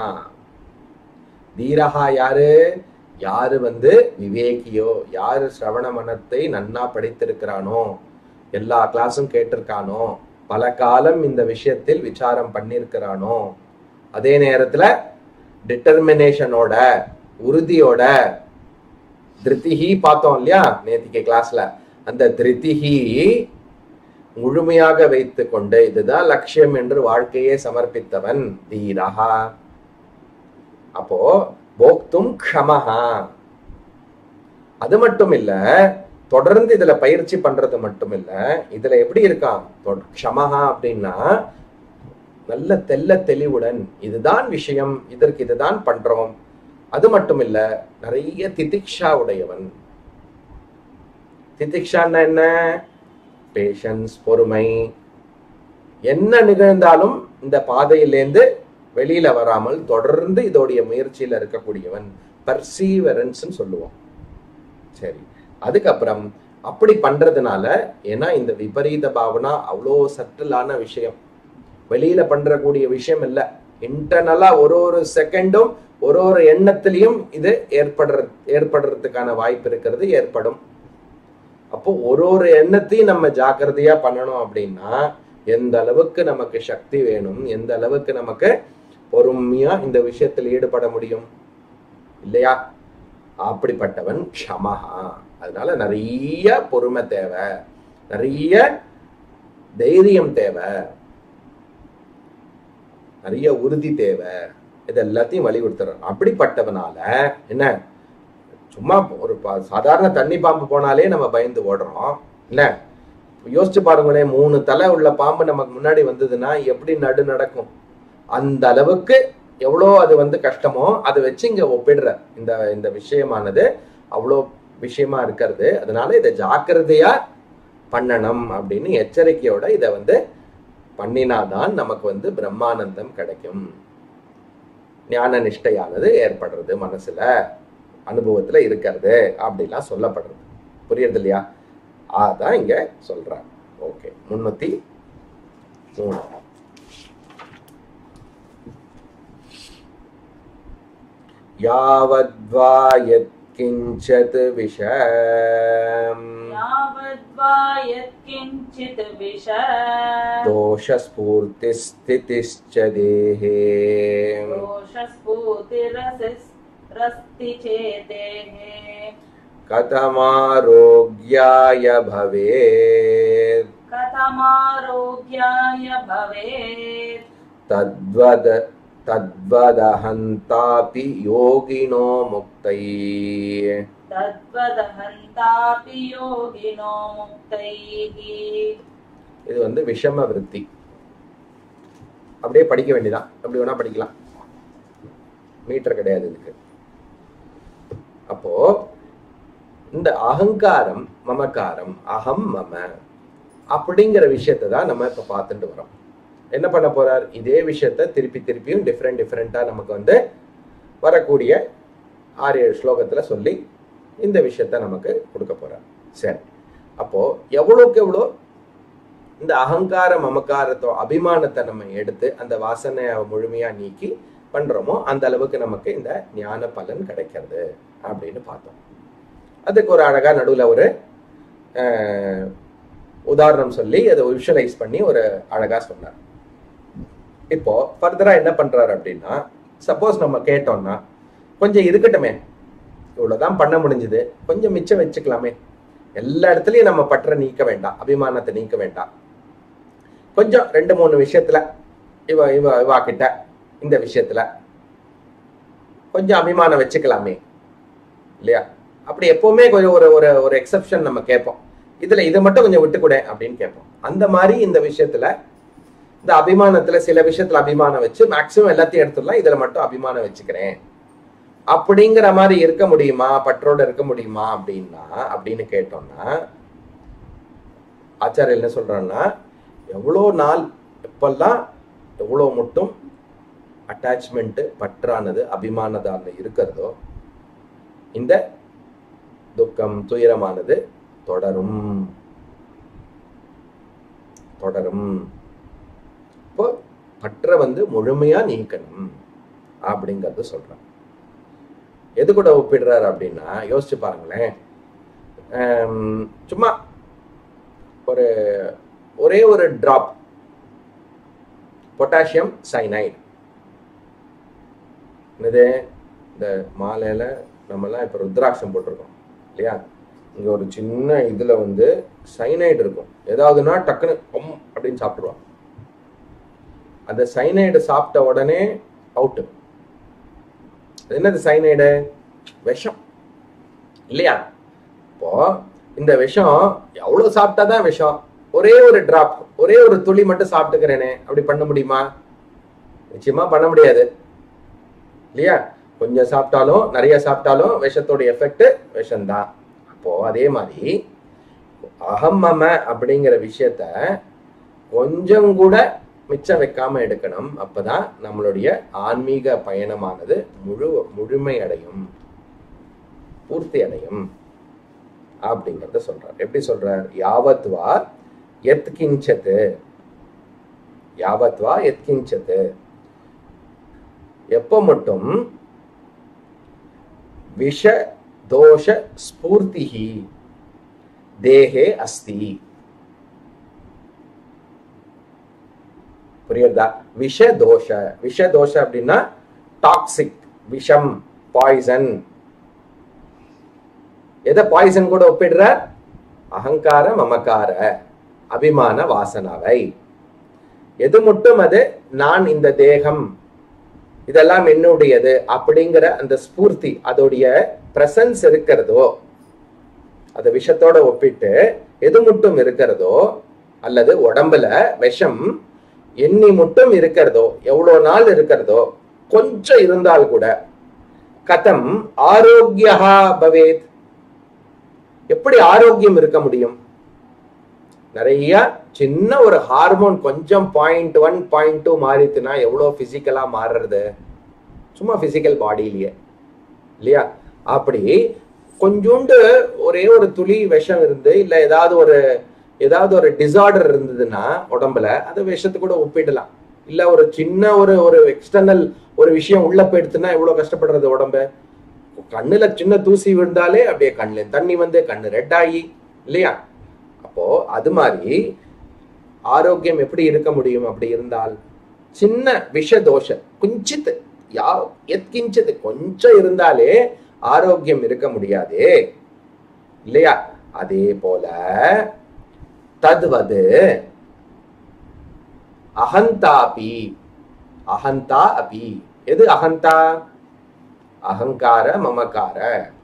தீரஹா யாரு? யாரு வந்து விவேகியோ, யாரு சிரவண மனத்தை நன்னா படித்திருக்கிறானோ, எல்லா கிளாஸும் கேட்டிருக்கானோ, பல காலம் இந்த விஷயத்தில் விசாரம் பண்ணிருக்கிறானோ, அதே நேரத்துல டிட்டர்மினேஷனோட உறுதியோட, திருத்திஹி பார்த்தோம் இல்லையா நேத்திக்கு கிளாஸ்ல, அந்த திருத்திஹி முழுமையாக வைத்து கொண்டு இதுதான் லட்சியம் என்று வாழ்க்கையை சமர்ப்பித்தவன் தீரஹா. அப்போ போக்தும் க்ஷமஹா. அது மட்டும் இல்ல, தொடர்ந்து இதுல பயிற்சி பண்றது மட்டும் இல்ல, இதுல எப்படி இருக்கான் க்ஷமஹா அப்படின்னா நல்ல தெல்ல தெளிவுடன் இதுதான் விஷயம், இதற்கு இதுதான் பண்றோம். அது மட்டும் இல்ல, நிறைய திதிக்ஷா உடையவன். திதிக்ஷான்னா என்ன? பேஷன்ஸ், பொறுமை. என்ன நிகழ்ந்தாலும் இந்த பாதையிலேருந்து வெளியில வராமல் தொடர்ந்து இதோடைய முயற்சியில இருக்கக்கூடியவன் பர்சீவரன்ஸ் சொல்லுவோம். சரி, அதுக்கப்புறம் அப்படி பண்றதுனால, ஏன்னா இந்த விபரீத பாவனா அவ்வளோ சட்டிலான விஷயம், வெளியில பண்றக்கூடிய விஷயம் இல்ல. இன்டர்னலா ஒரு ஒரு செகண்டும் ஒரு ஒரு எண்ணத்திலையும் இது ஏற்படுற ஏற்படுறதுக்கான வாய்ப்பு இருக்கிறது, ஏற்படும். அப்போ ஒரு ஒரு எண்ணத்தையும் நம்ம ஜாக்கிரதையா பண்ணணும். அப்படின்னா எந்த அளவுக்கு நமக்கு சக்தி வேணும், எந்த அளவுக்கு நமக்கு பொறுமையா இந்த விஷயத்தில் ஈடுபட முடியும் இல்லையா? அப்படிப்பட்டவன் க்ஷமஹா. அதனால நிறைய பொறுமை தேவை, நிறைய தைரியம் தேவை, நிறைய உறுதி தேவை. இது எல்லாத்தையும் வலியுறுத்துறான். அப்படிப்பட்டவனால என்ன, சும்மா ஒரு சாதாரண தண்ணி பாம்பு போனாலே நம்ம பயந்து ஓடுறோம் இல்ல? யோசிச்சு பாருங்களேன், மூணு தலை உள்ள பாம்பு நமக்கு முன்னாடி வந்ததுன்னா எப்படி நடு நடக்கும்? அந்த அளவுக்கு எவ்வளோ அது வந்து கஷ்டமோ அதை வச்சு இங்க ஒப்பிடுற இந்த இந்த விஷயமானது அவ்வளோ விஷயமா இருக்கிறது. அதனால இதை ஜாக்கிரதையா பண்ணணும் அப்படின்னு எச்சரிக்கையோட இதை வந்து பண்ணினாதான் நமக்கு வந்து பிரம்மானந்தம் கிடைக்கும், ஞான நிஷ்டையானது ஏற்படுறது, மனசுல அனுபவத்துல இருக்கிறது அப்படிலாம் சொல்லப்படுறது. புரியுறது இல்லையா? அதான் இங்க சொல்றாங்க. ஓகே, முன்னூத்தி மூணு. யாவத்வா யத்கிஞ்சத் விஷம் யாவத்வா யத்கிஞ்சித் விஷம் தோஷஸ்பூர்த்திஸ்திதிஸ்ச தேஹே தோஷஸ்பூர்த்திரஸ்தி சேதேஹே கதமாரோக்யாய பவேத் கதமாரோக்யாய பவேத் தத்வத தத்வதஹந்தாபி யோகினோ முக்தை தத்வதஹந்தாபி யோகினோ முக்தைஹி. இது வந்து விஷம விருத்தி. அப்படியே படிக்க வேண்டியதான், அப்படி வேணா படிக்கலாம், மீட்டர் கிடையாது இதுக்கு. அப்போ இந்த அகங்காரம், மமகாரம், அகம் மம அப்படிங்கிற விஷயத்தை தான் நம்ம இப்ப பார்த்துட்டு வரோம். என்ன பண்ண போறார்? இதே விஷயத்த திருப்பி திருப்பியும் டிஃப்ரெண்ட் டிஃப்ரெண்டா நமக்கு வந்து வரக்கூடிய ஆறு ஏழு ஸ்லோகத்துல சொல்லி இந்த விஷயத்த நமக்கு கொடுக்க போறார். சரி, அப்போ எவ்வளோக்கு எவ்வளோ இந்த அகங்கார மமக்காரத்தோ அபிமானத்தை நம்ம எடுத்து அந்த வாசனையை முழுமையா நீக்கி பண்றோமோ அந்த அளவுக்கு நமக்கு இந்த ஞான பலன் கிடைக்கிறது அப்படின்னு பார்த்தோம். அதுக்கு ஒரு அழகா நடுவில் ஒரு உதாரணம் சொல்லி அதை விஷுவலைஸ் பண்ணி ஒரு அழகா சொன்னார். இப்போ ஃபர்தரா என்ன பண்றாரு அப்படின்னா, சப்போஸ் நம்ம கேட்டோம்னா கொஞ்சம் இருக்கட்டுமே, இவ்வளவுதான் பண்ண முடிஞ்சது, கொஞ்சம் மிச்சம் வச்சுக்கலாமே, எல்லா இடத்துலயும் நம்ம பற்ற நீக்க வேண்டாம், அபிமானத்தை நீக்க வேண்டாம், கொஞ்சம் ரெண்டு மூணு விஷயத்துல இவ இவ இவா கிட்ட இந்த விஷயத்துல கொஞ்சம் அபிமானம் வச்சுக்கலாமே இல்லையா? அப்படி எப்பவுமே கொஞ்சம் ஒரு ஒரு ஒரு எக்ஸப்ஷன் நம்ம கேட்போம், இதுல இதை மட்டும் கொஞ்சம் விட்டுக்கூட அப்படின்னு கேட்போம். அந்த மாதிரி இந்த விஷயத்துல இந்த அபிமானத்துல சில விஷயத்துல அபிமானம் வச்சு மேக்சிமம் எல்லாத்தையும் எடுத்துடலாம், இதுல மட்டும் அபிமானம் வச்சுக்கிறேன் அப்படிங்கிற மாதிரி இருக்க முடியுமா, பற்றோட இருக்க முடியுமா அப்படின்னா அப்படின்னு கேட்டோம்னா ஆச்சாரியர் என்ன சொல்றான்னா, எவ்வளோ நாள் எப்பெல்லாம் எவ்வளவு மட்டும் அட்டாச்மெண்ட் பற்றானது அபிமானதான இருக்கிறதோ இந்த துக்கம் துயரமானது தொடரும் தொடரும் இப்போ பற்ற வந்து முழுமையா நீக்கணும் அப்படிங்கறது சொல்றாங்க. எது கூட ஒப்பிடுறாரு அப்படின்னா யோசிச்சு பாருங்களேன். சும்மா ஒரு ஒரே ஒரு டிராப் பொட்டாசியம் சைனைடு, இது இந்த மாலையில நம்ம எல்லாம் இப்ப ருத்ராட்சம் போட்டிருக்கோம் இல்லையா, இங்க ஒரு சின்ன இதுல வந்து சைனைடு இருக்கும். ஏதாவதுன்னா டக்குன்னு ம் அப்படின்னு சாப்பிடுவான். அந்த சைனைடு சாப்பிட்ட உடனே அவுட்டு. என்னது சைனைடு? விஷம் இல்லையா? இப்போ இந்த விஷம் எவ்வளவு சாப்பிட்டாதான் விஷம்? ஒரே ஒரு டிராப், ஒரே ஒரு துளி மட்டும் சாப்பிட்டுக்கிறேனே, அப்படி பண்ண முடியுமா? நிச்சயமா பண்ண முடியாது இல்லையா? கொஞ்சம் சாப்பிட்டாலும் நிறைய சாப்பிட்டாலும் விஷத்தோட எஃபெக்ட் விஷம்தான். அப்போ அதே மாதிரி அகம் மம அப்படிங்கிற விஷயத்த கொஞ்சம் கூட மிச்சம் வைக்காம எடுக்கணும். அப்பதான் நம்மளுடைய ஆன்மீக பயணமானது முழு முழுமை அடையும், பூர்த்தி அடையும் அப்படிங்கறத சொல்றார். எப்படி சொல்றார்? யாவத்வா எத்கிஞ்சது, யாவத்வா எத்கிஞ்சது, எப்ப மட்டும் விஷ தோஷ ஸ்பூர்த்திஹி தேஹே அஸ்தி. புரியுதா? விஷ தோஷ, விஷ தோஷ அப்படின்னா டாக்ஸிக், விஷம், பாய்சன். எதை பாய்சன் கூட ஒப்பிடுற? அகங்கார மமக்கார அபிமான வாசனாவை. எது மட்டும் அது நான் இந்த தேகம் இதெல்லாம் என்னுடையது அப்படிங்கிற அந்த ஸ்பூர்த்தி, அதோடைய பிரசன்ஸ் இருக்கிறதோ, அது விஷத்தோட ஒப்பிட்டு எது மட்டும் இருக்கிறதோ, அல்லது உடம்புல விஷம் எண்ணி மட்டும் இருக்கிறதோ, எவ்வளவு நாள் இருக்கிறதோ, கொஞ்சம் இருந்தால் கூட கதம் ஆரோக்கியா பவேத், எப்படி ஆரோக்கியம் இருக்க முடியும்? நிறைய சின்ன ஒரு ஹார்மோன் கொஞ்சம் பாயிண்ட் ஒன் பாயிண்ட் டூ மாறித்துனா எவ்வளவு பிசிக்கலா மாறுறது? சும்மா பிசிக்கல் பாடியிலேயே இல்லையா? அப்படி கொஞ்சோண்டு ஒரே ஒரு துளி விஷம் இருந்து இல்ல ஏதாவது ஒரு ஏதாவது ஒரு டிசார்டர் இருந்ததுன்னா உடம்புல, அது விஷத்து கூட ஒப்பிடலாம். இல்ல ஒரு சின்ன ஒரு ஒரு எக்ஸ்டர்னல் ஒரு விஷயம் உள்ள போயிடுச்சுன்னா எவ்வளவு கஷ்டப்படுறது உடம்பு. கண்ணுல சின்ன தூசி விழுந்தாலே அப்படியே கண்ணுல தண்ணி வந்து கண்ணு ரெட் ஆகி இல்லையா? அப்போ அது மாதிரி ஆரோக்கியம் எப்படி இருக்க முடியும்? அப்படி இருந்தால் சின்ன விஷ தோஷம் குஞ்சித்து யா எத்கிஞ்சது கொஞ்சம் இருந்தாலே ஆரோக்கியம் இருக்க முடியாதே இல்லையா? அதே போல தத்வது அகந்தாபி, அகந்தா அபி. எது அகந்தா? அகங்கார மமக்கார.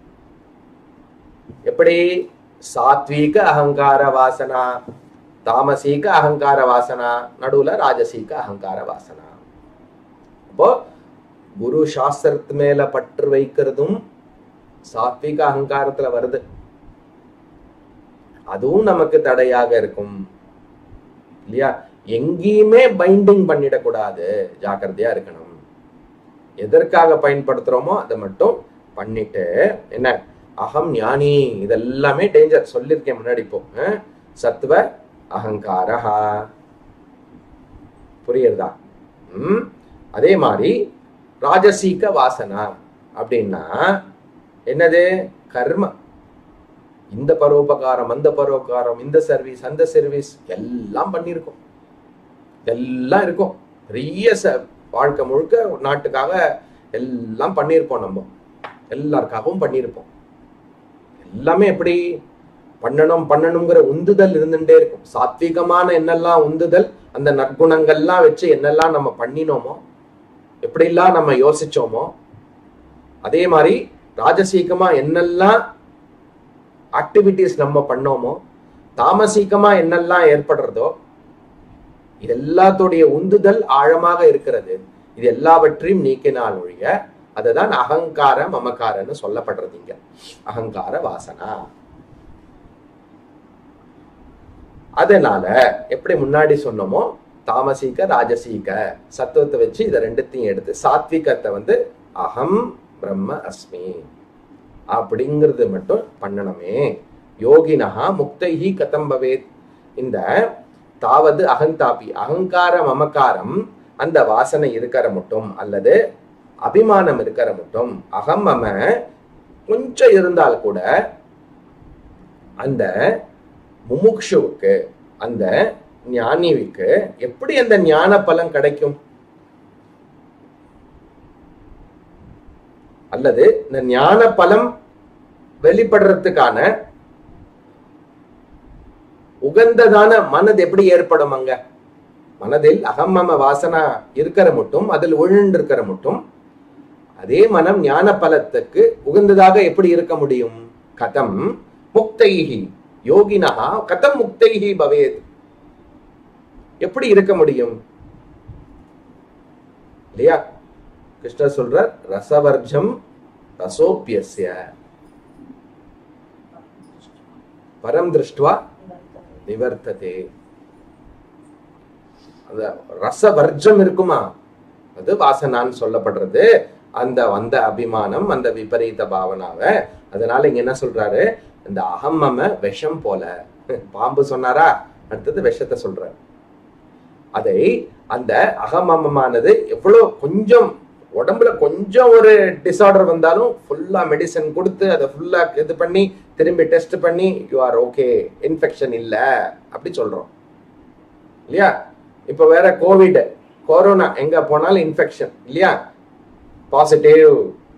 எப்படி? சாத்வீக அகங்கார வாசனா, தாமசீக அகங்கார வாசனா, நடுவுல ராஜசீக அகங்கார வாசனா. அப்போ குரு சாஸ்திரத்து மேல பற்று வைக்கிறதும் சாத்விக அகங்காரத்துல வருது. அதுவும் நமக்கு தடையாக இருக்கும் இல்லையா? எங்கேயுமே பைண்டிங் பண்ணிடக்கூடாது, ஜாக்கிரதையா இருக்கணும். எதற்காக பயன்படுத்துறோமோ அதை மட்டும் பண்ணிட்டு, என்ன அகம் ஞானி இதெல்லாமே டேஞ்சர் சொல்லிருக்கேன் முன்னாடி. இப்போ சத்துவ அகங்காரஹா, புரியுறதா? உம் அதே மாதிரி ராஜசீக வாசனா அப்படின்னா என்னது? கர்ம. இந்த பரோபகாரம், அந்த பரோபகாரம், இந்த சர்வீஸ், அந்த சர்வீஸ் எல்லாம் பண்ணிருக்கோம், எல்லாம் இருக்கும். பெரிய வாழ்க்கை முழுக்க நாட்டுக்காக எல்லாம் பண்ணியிருப்போம், நம்ம எல்லாருக்காகவும் பண்ணியிருப்போம். எல்லாமே எப்படி பண்ணணும் பண்ணணுங்கிற உந்துதல் இருந்துட்டே இருக்கும். சாத்வீகமான என்னெல்லாம் உந்துதல், அந்த நற்குணங்கள்லாம் வச்சு என்னெல்லாம் நம்ம பண்ணினோமோ, எப்படிலாம் நம்ம யோசிச்சோமோ, அதே மாதிரி ராஜசீகமா என்னெல்லாம் ஆக்டிவிட்டிஸ் நம்ம பண்ணோமோ, தாமசீகமா என்னெல்லாம் ஏற்படுறதோ, இது எல்லாத்துடைய உந்துதல் ஆழமாக இருக்கிறது. இது எல்லாவற்றையும் நீக்கினால் ஒழிய அதுதான் அகங்கார மமக்காரன்னு சொல்லப்படுறது. இங்க அகங்கார வாசனா. அதனால எப்படி முன்னாடி சொன்னோமோ, தாமசீக ராஜசீக சத்துவத்தை வச்சு இதை ரெண்டுத்தையும் எடுத்து சாத்விகத்தை வந்து அகம் பிரம்ம அஸ்மி அப்படிங்கிறது மட்டும் பண்ணணுமே. யோகினஹா முக்தைஹி கதம் பவேத். இந்த தாவது அகந்தாபி அகங்கார மமக்காரம் அந்த வாசனை இருக்கிற மட்டும் அல்லது அபிமானம் இருக்கிற மட்டும் அகம் மம கொஞ்சம் இருந்தால் கூட அந்த முமுக்ஷுவுக்கு அந்த ஞானிவுக்கு எப்படி அந்த ஞான பலன் கிடைக்கும்? அல்லது இந்த ஞான பலம் வெளிப்படுறதுக்கான உகந்ததான மனது எப்படி ஏற்படும்? அங்க மனதில் அகம்மம வாசனா இருக்கிற மட்டும் அதில் ஒழுண்டு இருக்கிற மட்டும் அதே மனம் ஞான பலத்துக்கு உகந்ததாக எப்படி இருக்க முடியும்? கதம் முக்தைஹி யோகினஹா கதம் முக்தைஹி பவேத். எப்படி இருக்க முடியும் இல்லையா? கிருஷ்ணர் சொல்றார் ரசவர்ஜம் ரசோப்யஸ்ய பரம் திருஷ்டுவா நிவர்த்ததே. அந்த ரசவர்ஜம் இருக்குமா, அது வாசனான்னு சொல்லப்படுறது. அந்த வந்த அபிமானம் அந்த விபரீத பாவனாவை. அதனால இங்க என்ன சொல்றாரு, இந்த அகம்மம விஷம் போல. பாம்பு சொன்னாரா, அடுத்தது விஷத்தை சொல்றாரு. அதை அந்த அகமமானது எவ்வளவு கொஞ்சம் உடம்புல கொஞ்சம் ஒரு டிசார்டர் வந்தாலும் ஃபுல்லா மெடிசன் கொடுத்து அதை ஃபுல்லா இது பண்ணி திரும்பி டெஸ்ட் பண்ணி யூ ஆர் ஓகே, இன்ஃபெக்ஷன் இல்ல அப்படி சொல்றோம் இல்லையா? இப்ப வேற கோவிட் கொரோனா எங்க போனாலும் இன்ஃபெக்ஷன் இல்லையா, பாசிட்டிவ்,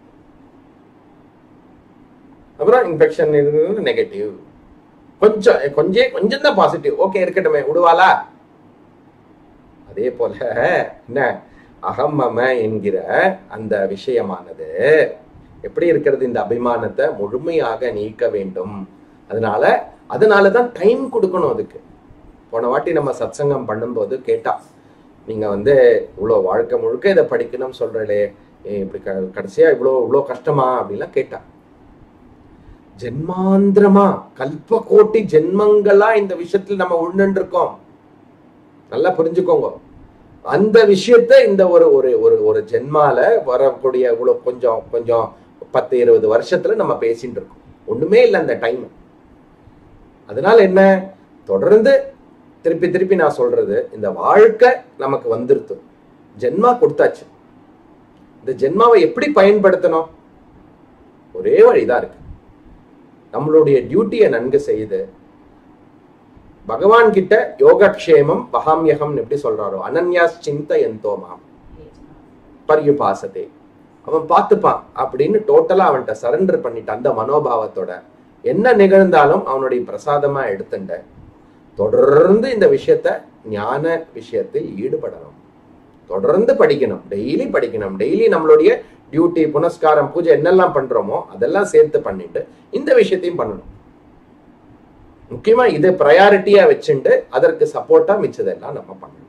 அப்புறம் இன்ஃபெக்ஷன் நெகட்டிவ், கொஞ்சம் கொஞ்சம் கொஞ்சம் தான் பாசிட்டிவ், ஓகே இருக்கட்டுமே விடுவாளா? அதே போல என்ன அகம்மம என்கிற அந்த விஷயமானது எப்படி இருக்கிறது, இந்த அபிமானத்தை முழுமையாக நீக்க வேண்டும். அதனால அதனாலதான் டைம் கொடுக்கணும் அதுக்கு. போன வாட்டி நம்ம சத்சங்கம் பண்ணும்போது கேட்டா, நீங்க வந்து இவ்வளவு வாழ்க்கை முழுக்க இதை படிக்கணும்னு சொல்றே, இப்படி கடைசியா இவ்வளோ இவ்வளோ கஷ்டமா அப்படின்லாம் கேட்டா. ஜென்மாந்திரமா கல்ப கோட்டி ஜென்மங்களா இந்த விஷயத்துல நம்ம உள்நின்று இருக்கோம். நல்லா புரிஞ்சுக்கோங்க. அந்த விஷயத்த இந்த ஒரு ஒரு ஒரு ஒரு ஜென்மால வரக்கூடிய இவ்வளவு கொஞ்சம் கொஞ்சம் பத்து இருபது வருஷத்துல நம்ம பேசிட்டு இருக்கோம். ஒண்ணுமே இல்லை அந்த டைம். அதனால என்ன, தொடர்ந்து திருப்பி திருப்பி நான் சொல்றது, இந்த வாழ்க்கை நமக்கு வந்துருது, ஜென்மா கொடுத்தாச்சு. இந்த ஜென்மாவை எப்படி பயன்படுத்தணும்? ஒரே வழிதான் இருக்கு. நம்மளுடைய டியூட்டியை நன்கு செய்து பகவான் கிட்ட யோகக்ஷேமம் வகாமியகம் எப்படி சொல்றாரோ, அனன்யாஸ் சிந்த எந்தோமாம் பர்யுபாசதே, அவன் பார்த்துப்பான் அப்படின்னு டோட்டலா அவன்கிட்ட சரண்டர் பண்ணிட்டு அந்த மனோபாவத்தோட என்ன நிகழ்ந்தாலும் அவனுடைய பிரசாதமா எடுத்துட்ட தொடர்ந்து இந்த விஷயத்த ஞான விஷயத்தில் ஈடுபடணும். தொடர்ந்து படிக்கணும், டெய்லி படிக்கணும். டெய்லி நம்மளுடைய டியூட்டி புனஸ்காரம் பூஜை என்னெல்லாம் பண்றோமோ அதெல்லாம் சேர்த்து பண்ணிட்டு இந்த விஷயத்தையும் பண்ணணும். முக்கியமா இது ப்ரையாரிட்டியா வச்சுட்டு அதற்கு சப்போர்ட்டா மிச்சதெல்லாம் நம்ம பண்ணணும்.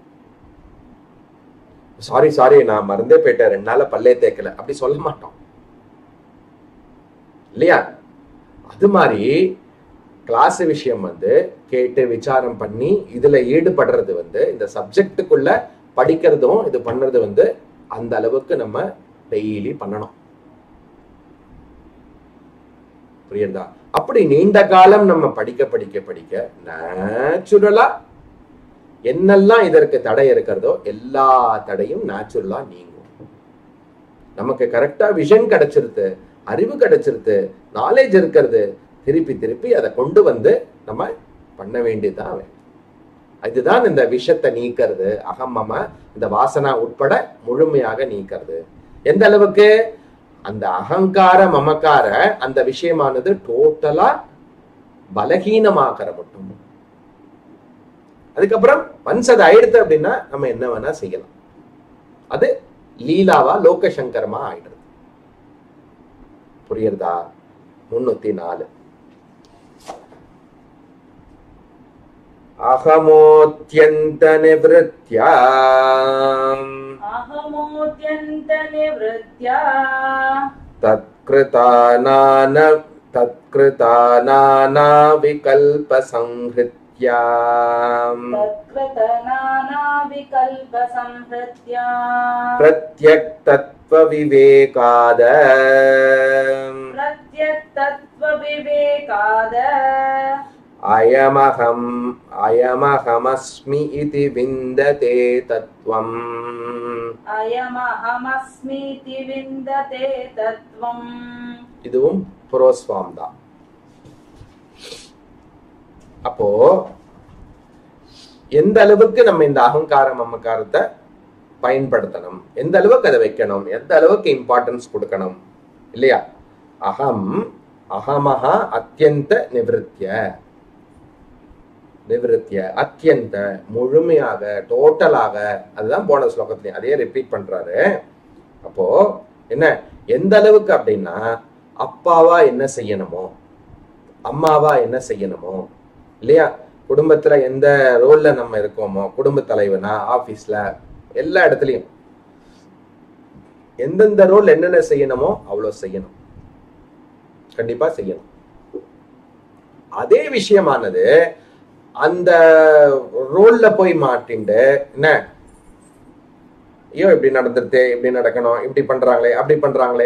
சாரி சாரி நான் மறந்தே போயிட்டேன், ரெண்டு நாள பல்லே தேக்கல அப்படி சொல்ல மாட்டோம் இல்லையா? அது மாதிரி கிளாஸ் விஷயம் வந்து கேட்டு விசாரம் பண்ணி இதுல ஈடுபடுறது வந்து இந்த சப்ஜெக்டுக்குள்ள படிக்கிறதும் இது பண்றது வந்து அந்த அளவுக்கு நம்ம டெய்லி பண்ணணும். புரியுதா? அப்படி நீண்ட காலம் நம்ம படிக்க படிக்க படிக்க நேச்சுரலா என்னெல்லாம் இதற்கு தடை இருக்கிறதோ எல்லா தடையும் நேச்சுரலா நீங்கும். நமக்கு கரெக்டா விஷன் கிடைச்சிருது, அறிவு கிடைச்சிருது, நாலேஜ் இருக்கிறது, திருப்பி திருப்பி அதை கொண்டு வந்து நம்ம பண்ண வேண்டியதுதான். இதுதான் இந்த விஷத்தை நீக்கிறது, அகம்மம இந்த வாசனா உட்பட முழுமையாக நீக்கிறது. எந்த அளவுக்கு? அந்த அகங்கார மமக்கார அந்த விஷயமானது டோட்டலா பலகீனமாக்கிற மட்டும். அதுக்கப்புறம் ஒன்ஸ் அது ஆயிடுது அப்படின்னா நம்ம என்ன வேணா செய்யலாம். அது லீலாவா லோகசங்கரமா ஆயிடுது. புரியுறதா? முன்னூத்தி நாலு அகமோத்யந்த நிவ்ருத்யா அகமோத்யந்த நிவ்ருத்யா தத்கிருதானான தத்கிருதானானா விகல்ப சம்ஹித்ய நிவ்ருத்யாம் तत्कृत नाना विकल्प संहृत्या பிரத்யக் தத்வ விவேகாத प्रत्यक् तत्व विवेकाद அயமகம் அயமகமஸ்மி இதி விந்ததே தத்வம் अयमहमस्मीति विन्दते तत्त्वम्. இதுவும் புரோஸ்வாம் தான். அப்போ எந்த அளவுக்கு நம்ம இந்த அகங்காரம் மமகாரத்தை பயன்படுத்தணும், எந்த அளவுக்கு அதை வைக்கணும், எந்த அளவுக்கு இம்பார்ட்டன்ஸ் கொடுக்கணும் இல்லையா? அகம் அகமஹா அத்தியந்த நிவிருத்திய நிவிருத்திய அத்தியந்த முழுமையாக டோட்டலாக, அதுதான் போன ஸ்லோகத்திலையும் அதே ரிப்பீட் பண்றாரு. அப்போ என்ன எந்த அளவுக்கு அப்படின்னா, அப்பாவா என்ன செய்யணுமோ, அம்மாவா என்ன செய்யணுமோ இல்லையா, குடும்பத்துல எந்த ரோல்ல நம்ம இருக்கோமோ, குடும்ப தலைவனா, ஆபீஸ்ல, எல்லா இடத்துலயும் எந்தெந்த ரோல் என்னென்ன செய்யணுமோ அவ்வளவு செய்யணும், கண்டிப்பா செய்யணும். அதே விஷயமானது அந்த ரோல்ல போய் மாட்டிண்டு என்ன, ஐயோ இப்படி நடந்துருது, இப்படி நடக்கணும், இப்படி பண்றாங்களே, அப்படி பண்றாங்களே,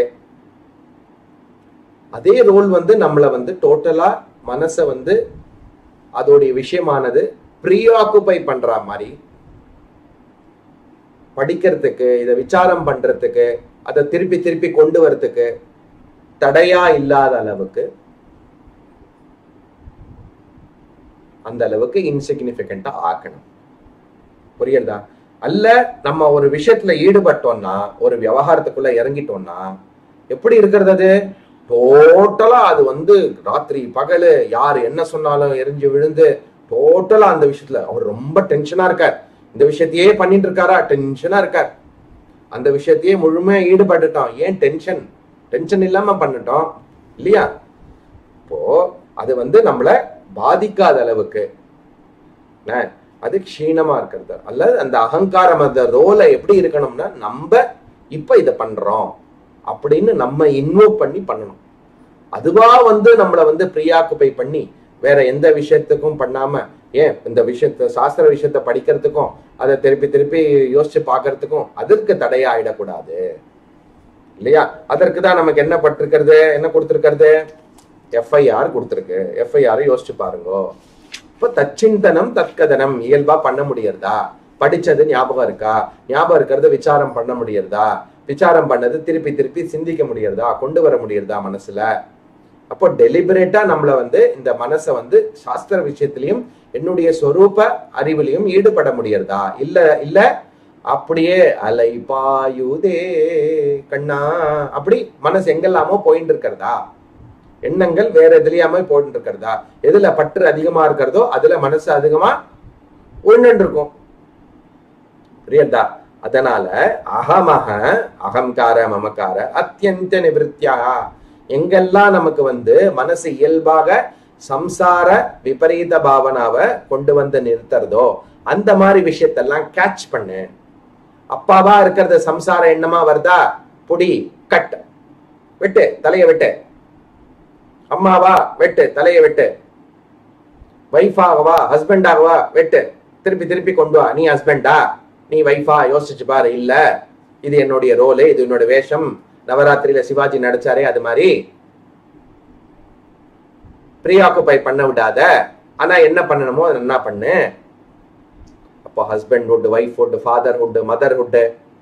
அதே ரோல் வந்து நம்மளை வந்து டோட்டலா மனசை வந்து அதோடைய விஷயமானது ப்ரீஆக்குபை பண்ற மாதிரி, படிக்கிறதுக்கு, இதை விசாரம் பண்றதுக்கு, அதை திருப்பி திருப்பி கொண்டு வரதுக்கு தடையா இல்லாத அளவுக்கு, அந்த அளவுக்கு இன்சிக்னிபிகண்டா ஆக்கணும். புரியுதா? அல்ல நம்ம ஒரு விஷயத்துல ஈடுபட்டோம்னா, ஒரு விவகாரத்துக்குள்ள இறங்கிட்டோம்னா எப்படி இருக்கிறது, அது டோட்டலா அது வந்து ராத்திரி பகலு யாரு என்ன சொன்னாலும் எரிஞ்சு விழுந்து டோட்டலா அந்த விஷயத்துல அவர் ரொம்ப டென்ஷனா இருக்கார், இந்த விஷயத்தையே பண்ணிட்டு இருக்காரா, டென்ஷனா இருக்கார், அந்த விஷயத்தையே முழுமையா ஈடுபட்டுட்டோம். ஏன் டென்ஷன் டென்ஷன் இல்லாம பண்ணிட்டோம் இல்லையா? இப்போ அது வந்து நம்மள பாதிக்காத அளவுக்கு அது க்ஷீணமா இருக்கிறது. அல்லது அந்த அகங்காரம் அந்த ரோலை எப்படி இருக்கணும்னா, நம்ம இப்ப இதை பண்றோம் அப்படின்னு நம்ம இன்வால்வ் பண்ணி பண்ணணும். அதுவா வந்து நம்மளை வந்து ப்ரீஆக்குபை பண்ணி வேற எந்த விஷயத்துக்கும் பண்ணாம, ஏன் இந்த விஷயத்த சாஸ்திர விஷயத்த படிக்கிறதுக்கும் அதை திருப்பி திருப்பி யோசிச்சு பாக்குறதுக்கும் அதற்கு தடையா ஆயிடக்கூடாது இல்லையா? அதற்கு தான் நமக்கு என்ன பட்டிருக்கிறது, என்ன கொடுத்திருக்கிறது, எஃப்ஐஆர் கொடுத்திருக்கு. எஃப்ஐஆர் யோசிச்சு பாருங்க. இப்ப தச்சிந்தனம் தற்கதனம் இயல்பா பண்ண முடியறதா, படிச்சது ஞாபகம் இருக்கா, ஞாபகம் இருக்கிறத விசாரம் பண்ண முடியறதா, விசாரம் பண்ணது திருப்பி திருப்பி சிந்திக்க முடியறதா, கொண்டு வர முடியறதா மனசுல. அப்போ டெலிபரேட்டா நம்மள வந்து இந்த மனசை வந்து சாஸ்திர விஷயத்திலையும் என்னுடைய சொரூப அறிவிலையும் ஈடுபட முடியறதா, இல்ல இல்ல அப்படியே அலை பாயுதே கண்ணா அப்படி மனசு எங்கெல்லாமோ போயிட்டு இருக்கிறதா, எண்ணங்கள் வேற எதுலயாம போயிட்டு இருக்கிறதா, எதுல பற்று அதிகமா இருக்கிறதோ அதுல மனசு அதிகமா உருண்டு இருக்கும். புரியுதா? அதனால அகமக அகங்கார மமக்கார அத்தியந்த நிவிருத்தியா, எங்கெல்லாம் நமக்கு வந்து மனசு இயல்பாக சம்சார விபரீத பாவனாவை கொண்டு வந்து நிறுத்துறதோ அந்த மாதிரி விஷயத்தெல்லாம் கேட்ச் பண்ணு. அப்பாவா இருக்கிறது சம்சார எண்ணமா வருதா, புடி கட் வெட்டு தலைய வெட்டு, அம்மாவா வெட்டு தலைய வெட்டு, வைஃபாகவா ஹஸ்பண்டாகவா வெட்டு, திருப்பி திருப்பி கொண்டு வா, நீ ஹஸ்பண்டா நீ வைஃபா யோசிச்சு பாரு, இல்ல இது என்னுடைய ரோலு, இது என்னோட வேஷம், நவராத்திரியில சிவாஜி நடிச்சாரே அது மாதிரி ப்ரீஆக்குபை பண்ண விடாத. ஆனா என்ன பண்ணணுமோ அது என்ன பண்ணு. அப்போ ஹஸ்பண்ட்ஹுட், வைஃப்ஹுட், ஃபாதர்ஹுட், மதர்ஹுட்,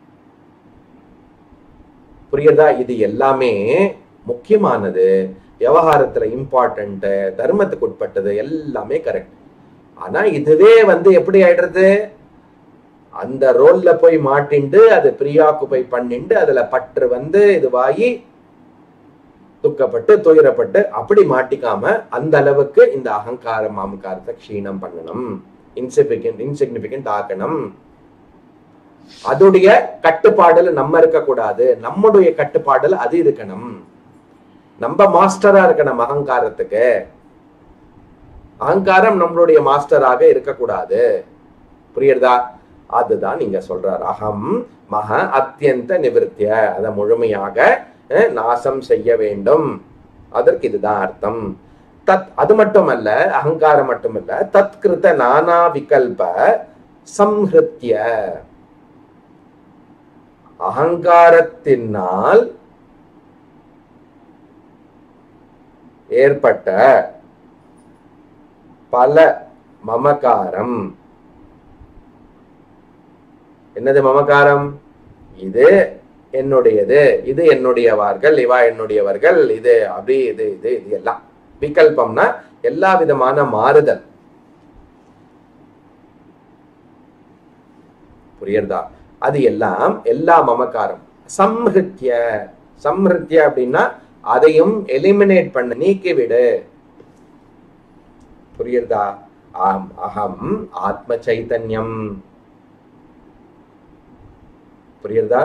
புரியுதா? இது எல்லாமே முக்கியமானது, விவகாரத்துல இம்பார்ட்டன்ட், தர்மத்துக்கு உட்பட்டது, எல்லாமே கரெக்ட். ஆனா இதுவே வந்து எப்படி ஆயிடுறது, அந்த ரோல்ல போய் மாட்டிண்டு அது ப்ரீஆக்குபை பண்ணிண்டு அதுல பற்று வந்து இதுவாகி துக்கப்பட்டு துயரப்பட்டு அப்படி மாட்டிக்காம அந்த அளவுக்கு இந்த அகங்காரம் மாமகாரத்தை க்ஷீணம் பண்ணணும், இன்சிபிகன்ட் இன்சிக்னிபிகன்ட் ஆக்கணும். அதோடைய கட்டுப்பாடுல நம்ம இருக்க கூடாது, நம்முடைய கட்டுப்பாடுல அது இருக்கணும். நம்ம மாஸ்டரா இருக்கணும் அகங்காரத்துக்கு, அகங்காரம் நம்மளுடைய மாஸ்டராக இருக்கக்கூடாது. புரியுறதா? அதுதான் நீங்க சொல்றார். அகம் மக அத்தியந்த நிவிருத்திய, அதை முழுமையாக நாசம் செய்ய வேண்டும். அதற்கு இதுதான் அர்த்தம். தத் அது மட்டுமல்ல, அகங்காரம் மட்டுமல்ல, தத் கிருத நானா விகல்ப சம்ஹிருத்ய, அகங்காரத்தினால் ஏற்பட்ட பல மமகாரம். என்னது மமகாரம்? இது என்னுடையது, இது என்னுடையவார்கள், இவா என்னுடையவர்கள், இது அப்படி, இது இது இது எல்லாம் விகல்பம்னா எல்லா விதமான மாறுதல். புரியுறதா? அது எல்லாம் எல்லா மமகாரம். சம்ஹிருத்ய, சம்ஹிருத்ய அப்படின்னா அதையும் எலிமினேட் பண்ண, நீக்கிவிடு. புரியுறதா? அஹம் அகம் ஆத்ம சைதன்யம். புரியுறதா?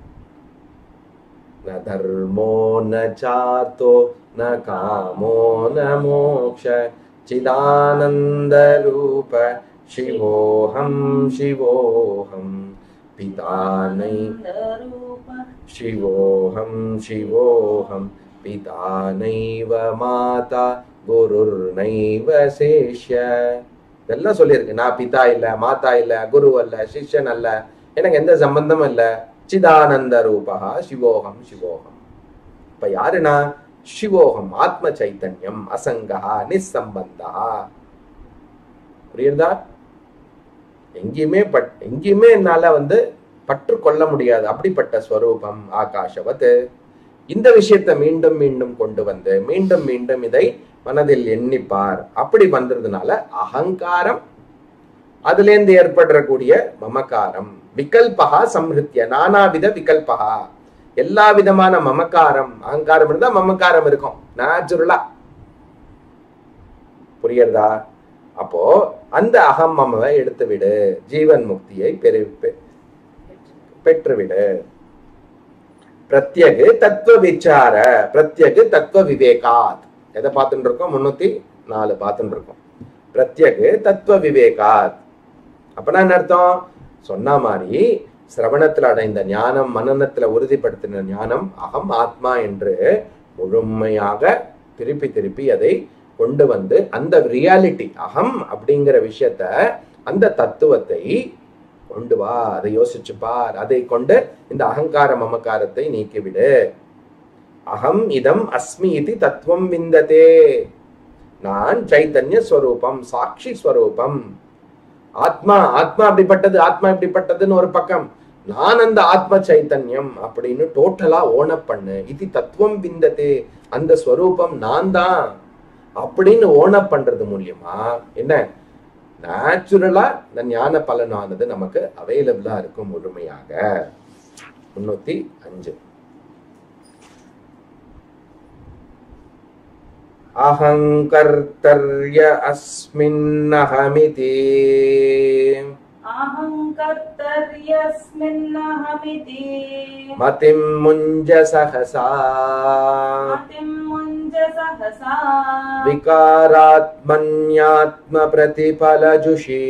ந தர்மோ ந சார்த்தோ ந காமோ ந மோக்ஷ சிதானந்த ரூப சிவோஹம் சிவோஹம் பிதானை சிவோஹம் சிவோஹம் பிதானைவ மாதா குருர்னைவ சேஷ்ய. இதெல்லாம் சொல்லியிருக்கு. நான் பிதா இல்ல, மாதா இல்ல, குரு அல்ல, சிஷ்யன் அல்ல, எனக்கு எந்த சம்பந்தமும் இல்ல. சிதானந்த ரூபா சிவோகம் சிவோகம். இப்ப யாருனா? சிவோகம் ஆத்ம சைத்தன்யம், அசங்கா நிசம்பந்தா. புரியுதா? எங்கேயுமே பட் எங்கேயுமே என்னால வந்து பற்று கொள்ள முடியாது அப்படிப்பட்ட ஸ்வரூபம் ஆகாஷவத். இந்த விஷயத்தை மீண்டும் மீண்டும் கொண்டு வந்து மீண்டும் மீண்டும் இதை மனதில் எண்ணிப்பார். அப்படி வந்ததுனால அகங்காரம், அதுல இருந்து ஏற்படக்கூடிய மமகாரம், விகல்பகா சம்ஹிருத்ய, நானாவித விகல்பகா, எல்லா விதமான மமகாரம். அகங்காரம் இருந்தா மமகாரம் இருக்கும் நேச்சுரலா. புரியுறதா? அப்போ அந்த அகம் மமவை எடுத்து விடு, ஜீவன் முக்தியை பெரு பெற்றுவிடு. பிரத்யகு தத்துவ விசார, பிரத்யகு தத்துவ விவேகாத். எதை பார்த்துட்டு இருக்கோம்? முன்னூத்தி நாலு பார்த்துட்டு இருக்கோம். பிரத்யகு தத்துவ விவேகாத் அப்பனா என்ன அர்த்தம்? சொன்ன மாதிரி சிரவணத்துல அடைந்த ஞானம், மனநத்துல உறுதிப்படுத்தின ஞானம் அகம் ஆத்மா என்று முழுமையாக திருப்பி திருப்பி அதை கொண்டு வந்து அந்த ரியாலிட்டி அகம் அப்படிங்கிற விஷயத்த, அந்த தத்துவத்தை கொண்டு வா, அதை யோசிச்சு பார். அதை கொண்டு இந்த அகங்கார மமகாரத்தை நீக்கிவிடு. அகம் இதம் அஸ்மி இது தத்துவம் விந்ததே. நான் சைத்தன்ய ஸ்வரூபம், சாட்சி ஸ்வரூபம். ஆத்மா ஆத்மா அப்படிப்பட்டது, ஆத்மா இப்படிப்பட்டதுன்னு ஒரு பக்கம், நான் அந்த ஆத்ம சைத்தன்யம் அப்படின்னு டோட்டலா ஓன பண்ணு. இது தத்துவம் விந்ததே, அந்த ஸ்வரூபம் நான் தான் அப்படின்னு ஓன பண்றது மூலியமா என்ன நேச்சுரலா இந்த ஞான பலனானது நமக்கு அவைலபிளா இருக்கும் முழுமையாக. முன்னூத்தி அஞ்சு. அஹங்கர்த்தர்ய அஸ்மின்னஹமிதி அஹங்கர்த்தர்யஸ்மின்னஹமிதி மதிம் முஞ்ச சஹசா சஹசா விகாராத்மன்யாத்ம பிரதிபலஜுஷி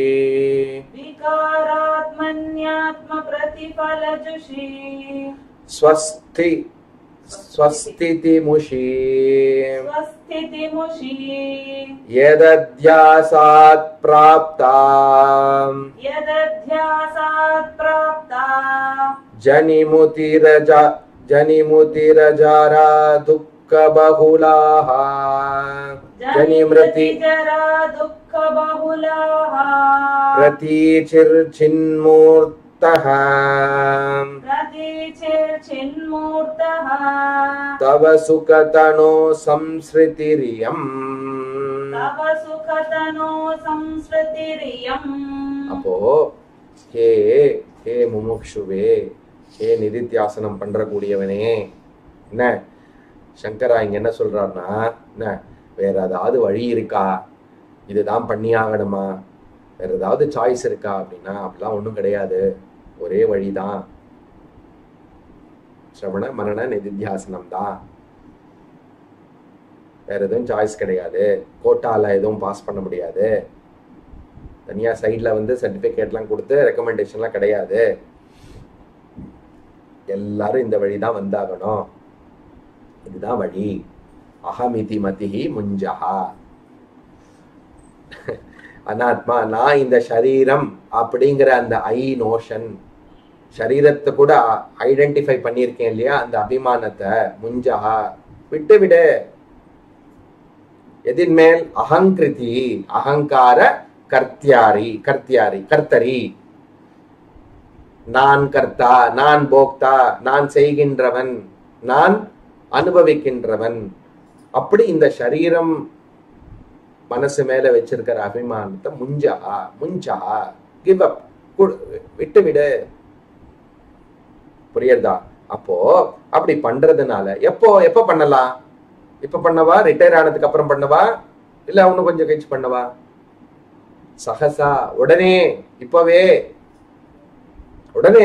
விகாராத்மன்யாத்ம பிரதிபலஜுஷி ஸ்வஸ்தி ஸ்வஸ்திதிமுஷி ஸ்வஸ்திதிமுஷி யதத்யாசாத் ப்ராப்தா யதத்யாசாத் ப்ராப்தா ஜனிமுதிரஜா ஜனிமுதிரஜாரா துக்க பகுலாஹ ஜனிமிருதி ஜரா துக்க பகுலாஹ பிரதீச்சிர்சின்மூர்த்தஹ பிரதீச்சிர்சின்மூர்த்தஹ தவ சுகதனோ சம்ஸ்ருதிரியம். தவ சுகதனோ சம்ஸ்ருதிரியம். அப்போ ஹே ஹே முமுக்ஷுவே, ஹே நிதித்தியாசனம் பண்ற கூடியவனே, என்ன சங்கரா இங்க என்ன சொல்றாருன்னா, என்ன வேற ஏதாவது வழி இருக்கா, இதுதான் பண்ணி ஆகணுமா, வேற ஏதாவது சாய்ஸ் இருக்கா அப்படின்னா அப்படிலாம் ஒன்றும் கிடையாது. ஒரே வழிதான் சிரவண மரண நிதித்தியாசனம் தான். வேற எதுவும் சாய்ஸ் கிடையாது. கோட்டால எதுவும் பாஸ் பண்ண முடியாது. தனியா சைட்ல வந்து சர்டிபிகேட்லாம் கொடுத்து ரெக்கமெண்டேஷன்லாம் கிடையாது. எல்லாரும் இந்த வழிதான் வந்தாகணும், இதுதான் வழி அகமிதி மதிஹி முஞ்சஹா. அனாத்மா, நான் இந்த சரீரம் அப்படிங்கிற அந்த ஐ நோஷன், சரீரத்தை கூட ஐடென்டிஃபை பண்ணியிருக்கேன் இல்லையா, அந்த அபிமானத்தை முஞ்சஹா விட்டு விடு. எதின் மேல்? அகங்கிருதி, அகங்கார கர்த்தியாரி, கர்த்தியாரி கர்த்தரி. நான் கர்த்தா, நான் போக்தா, நான் செய்கின்றவன், நான் அனுபவிக்கின்றவன். அப்படி இந்த சரீரம் மனசு மேல வச்சிருக்கிற அபிமானத்தை முஞ்சா முஞ்சா கிவ் அப், விட்டு விடு. புரியுதா? அப்போ அப்படி பண்றதுனால எப்போ எப்ப பண்ணலாம்? இப்ப பண்ணவா? ரிட்டையர் ஆனதுக்கு அப்புறம் பண்ணவா? இல்ல அவனு கொஞ்சம் கழிச்சு பண்ணவா? சகசா, உடனே, இப்பவே, உடனே.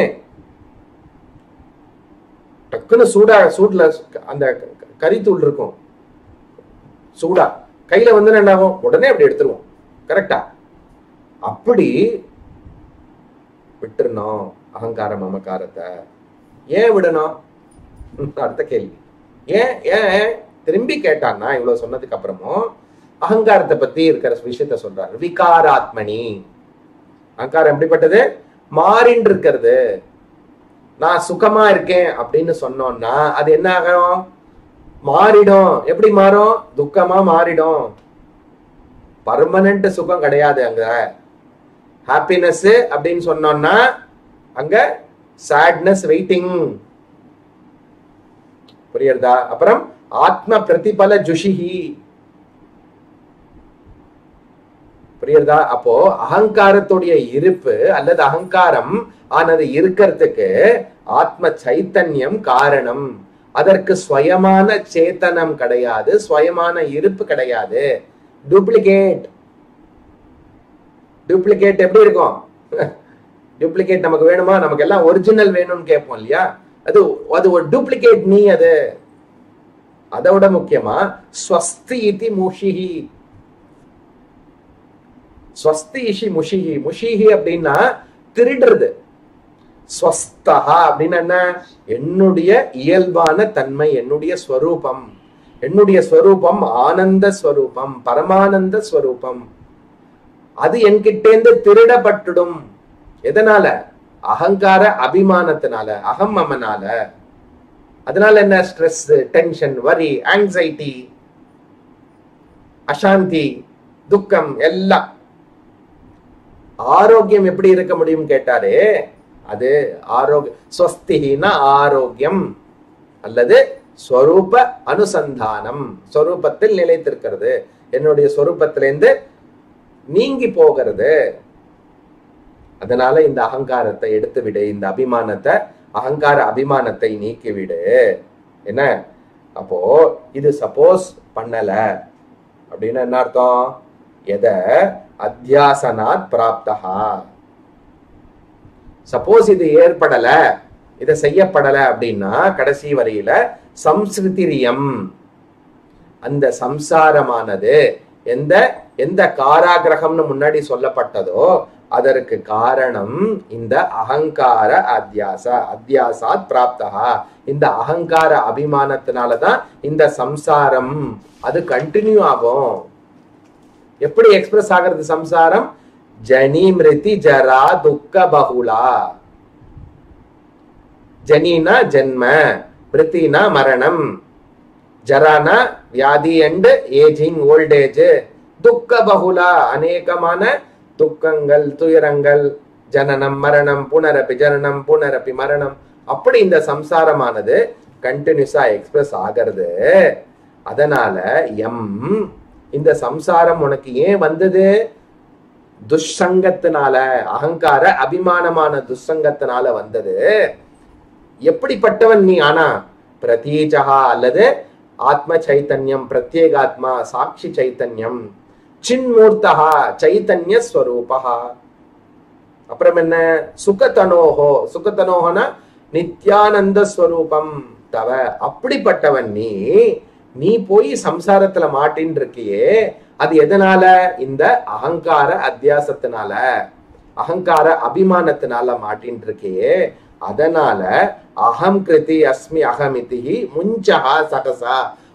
டக்குன்னு சூடா, சூட்ல அந்த கரித்தூள் இருக்கும், சூடா கையில வந்து என்ன ஆகும்? உடனே அப்படி எடுத்துருவோம். கரெக்டா? அப்படி விட்டுறணும் அகங்கார மமக்காரத்தை. ஏன் விடணும்? அடுத்த கேள்வி. ஏன் ஏன் திரும்பி கேட்டான்னா, இவ்வளவு சொன்னதுக்கு அப்புறமும் அகங்காரத்தை பத்தி இருக்கிற விஷயத்த சொல்றாரு. விகாராத்மனி, அகங்காரம் எப்படிப்பட்டது? மாறின்னு இருக்கிறது. நான் சுகமா இருக்கேன் அப்படின்னு சொன்னோம்னா அது என்ன ஆகும்? மாறிடும். எப்படி மாறும்? துக்கமா மாறிடும். பர்மனன்ட் சுகம் கிடையாது அங்க. ஹாப்பினஸ் அப்படின்னு சொன்னோம்னா அங்க சாட்னஸ் வெயிட்டிங். புரியுறதா? அப்புறம் ஆத்ம பிரதிபல ஜுஷிஹி. புரியுறதா? அப்போ அகங்காரத்துடைய இருப்பு அல்லது அகங்காரம் ஆனது இருக்கிறதுக்கு ஆத்ம சைத்தன்யம் காரணம். அதற்கு ஸ்வயமான சேத்தனம் கிடையாது, ஸ்வயமான இருப்பு கிடையாது. டூப்ளிகேட். டூப்ளிகேட் எப்படி இருக்கும்? டூப்ளிகேட் நமக்கு வேணுமா? நமக்கு எல்லாம் ஒரிஜினல் வேணும்னு கேட்போம் இல்லையா? அது அது ஒரு டூப்ளிகேட் நீ. அது அதை விட முக்கியமா ஸ்வஸ்தி இதி முஷிஹி. ஸ்வஸ்தி இஷி முஷிஹி. முஷிஹி அப்படின்னா திருடுறது. ஸ்வஸ்தஹா அப்படின்னா என்ன? என்னுடைய இயல்பான தன்மை, என்னுடைய ஸ்வரூபம். என்னுடைய ஸ்வரூபம் ஆனந்த ஸ்வரூபம், பரமானந்த ஸ்வரூபம். அது என்கிட்டேந்து திருடப்பட்டுடும். எதனால? அகங்கார அபிமானத்தினால, அகம் மமனால. அதனால என்ன? ஸ்ட்ரெஸ், டென்ஷன், வரி, ஆங்ஸைட்டி, அசாந்தி, துக்கம் எல்லாம். ஆரோக்கியம் எப்படி இருக்க முடியும் கேட்டாரே, அது ஆரோக்கியம். ஸ்வஸ்திஹினா ஆரோக்கியம் அல்லது ஸ்வரூப அனுசந்தானம், ஸ்வரூபத்தில் நிலைத்திருக்கிறது, என்னுடைய ஸ்வரூபத்திலிருந்து நீங்கி போகிறது. அதனால இந்த அகங்காரத்தை எடுத்து விடு, இந்த அபிமானத்தை, அகங்கார அபிமானத்தை நீக்கிவிடு. என்ன? அப்போ இது சப்போஸ் பண்ணல அப்படின்னா என்ன அர்த்தம்? எத அத்தியாசனாத் பிராப்தஹா. சப்போஸ் இது ஏற்படல, இதை செய்யப்படல அப்படின்னா கடைசி வரையில சம்ஸ்ருதிரியம், அந்த சம்சாரமானது எந்த எந்த காராகிரகம்னு முன்னாடி சொல்லப்பட்டதோ அதற்கு காரணம் இந்த அகங்கார அத்தியாச அத்தியாசாத் பிராப்தஹா. இந்த அகங்கார அபிமானத்தினாலதான் இந்த சம்சாரம் அது கண்டினியூ ஆகும். எப்படி எக்ஸ்பிரஸ் ஆகிறது சம்சாரம்? ஜனி மிருதி ஜரா துக்க பகுலா. ஜனினா ஜென்ம, மிருத்தினா மரணம், ஜரானா வியாதி அண்ட் ஏஜிங், ஓல்டேஜ், துக்க பகுலா அநேகமான துக்கங்கள், துயரங்கள், ஜனனம் மரணம், புனரப்பி ஜனனம் புனரப்பி மரணம். அப்படி இந்த சம்சாரமானது கண்டினியூஸா எக்ஸ்பிரஸ் ஆகிறது. அதனால எம் இந்த சம்சாரம் உனக்கு ஏன் வந்தது? துஷ்சங்கத்தினால, அகங்கார அபிமானமான துஷ்சங்கத்தினால வந்தது. எப்படிப்பட்டவன் நீ? ஆனா பிரதீஜகா அல்லது ஆத்ம சைத்தன்யம், பிரத்யேகாத்மா, சாட்சி சைத்தன்யம், சின்மூர்த்தகா சைத்தன்ய ஸ்வரூபகா. அப்புறம் என்ன? சுகதனோஹோ. சுகதனோகனா நித்யானந்த ஸ்வரூபம் தவ. அப்படிப்பட்டவன் நீ. நீ போய் சம்சாரத்துல மாட்டின்னு இருக்கியே, அது எதனால? இந்த அகங்கார அத்தியாசத்தினால, அகங்கார அபிமானத்தினால மாட்டின்னு இருக்கியே. அதனால அகம் கிருதி அஸ்மி அகமிதி முஞ்சஹா சகசா,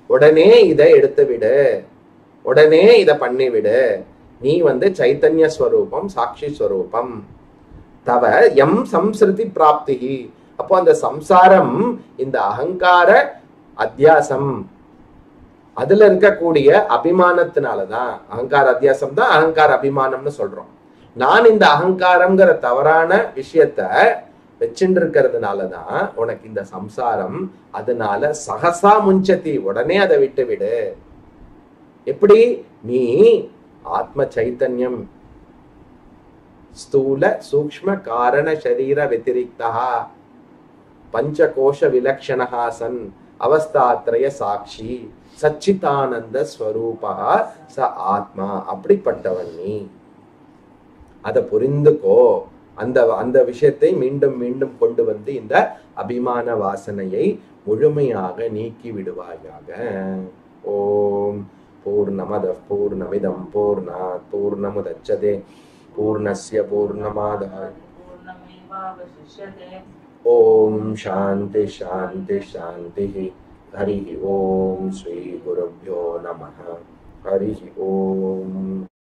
உடனே இதை எடுத்து விடு, உடனே இதை பண்ணிவிடு, நீ வந்து சைத்தன்ய ஸ்வரூபம், சாட்சி ஸ்வரூபம். தவ எம் சம்ஸ்ருதி பிராப்தி. அப்போ அந்த சம்சாரம் இந்த அகங்கார அத்தியாசம், அதுல இருக்கக்கூடிய அபிமானத்தினாலதான், அகங்கார அத்தியாசம் தான் அகங்கார அபிமானம்னு சொல்றோம். நான் இந்த அகங்காரம்ங்கிற தவறான விஷயத்த வச்சுட்டு இருக்கிறதுனாலதான் உனக்கு இந்த சம்சாரம். அதனால சகசா முஞ்சதி, உடனே அதை விட்டு விடு. எப்படி? நீ ஆத்ம சைத்தன்யம், ஸ்தூல சூக்ஷ்ம காரண சரீர வத்திரிக்தா பஞ்சகோஷ விலக்ஷணஹா சன் அவஸ்தாத்ரய சாட்சி சச்சிதானந்த ஸ்வரூபா ச ஆத்மா. அப்படிப்பட்டவன் நீ. அதை புரிந்துக்கோ. அந்த அந்த விஷயத்தை மீண்டும் மீண்டும் கொண்டு வந்து இந்த அபிமான வாசனையை முழுமையாக நீக்கி விடுவாயாக. ஓம் பூர்ணமத பூர்ணமிதம் பூர்ணாத் பூர்ணமுதச்யதே பூர்ணஸ்ய பூர்ணமாதாய பூர்ணமேவாவசிஷ்யதே. ஓம் சாந்தி சாந்தி சாந்தி. ஹரி ஓம் ஸ்ரீ குருப்யோ நமः. ஹரி ஓம்.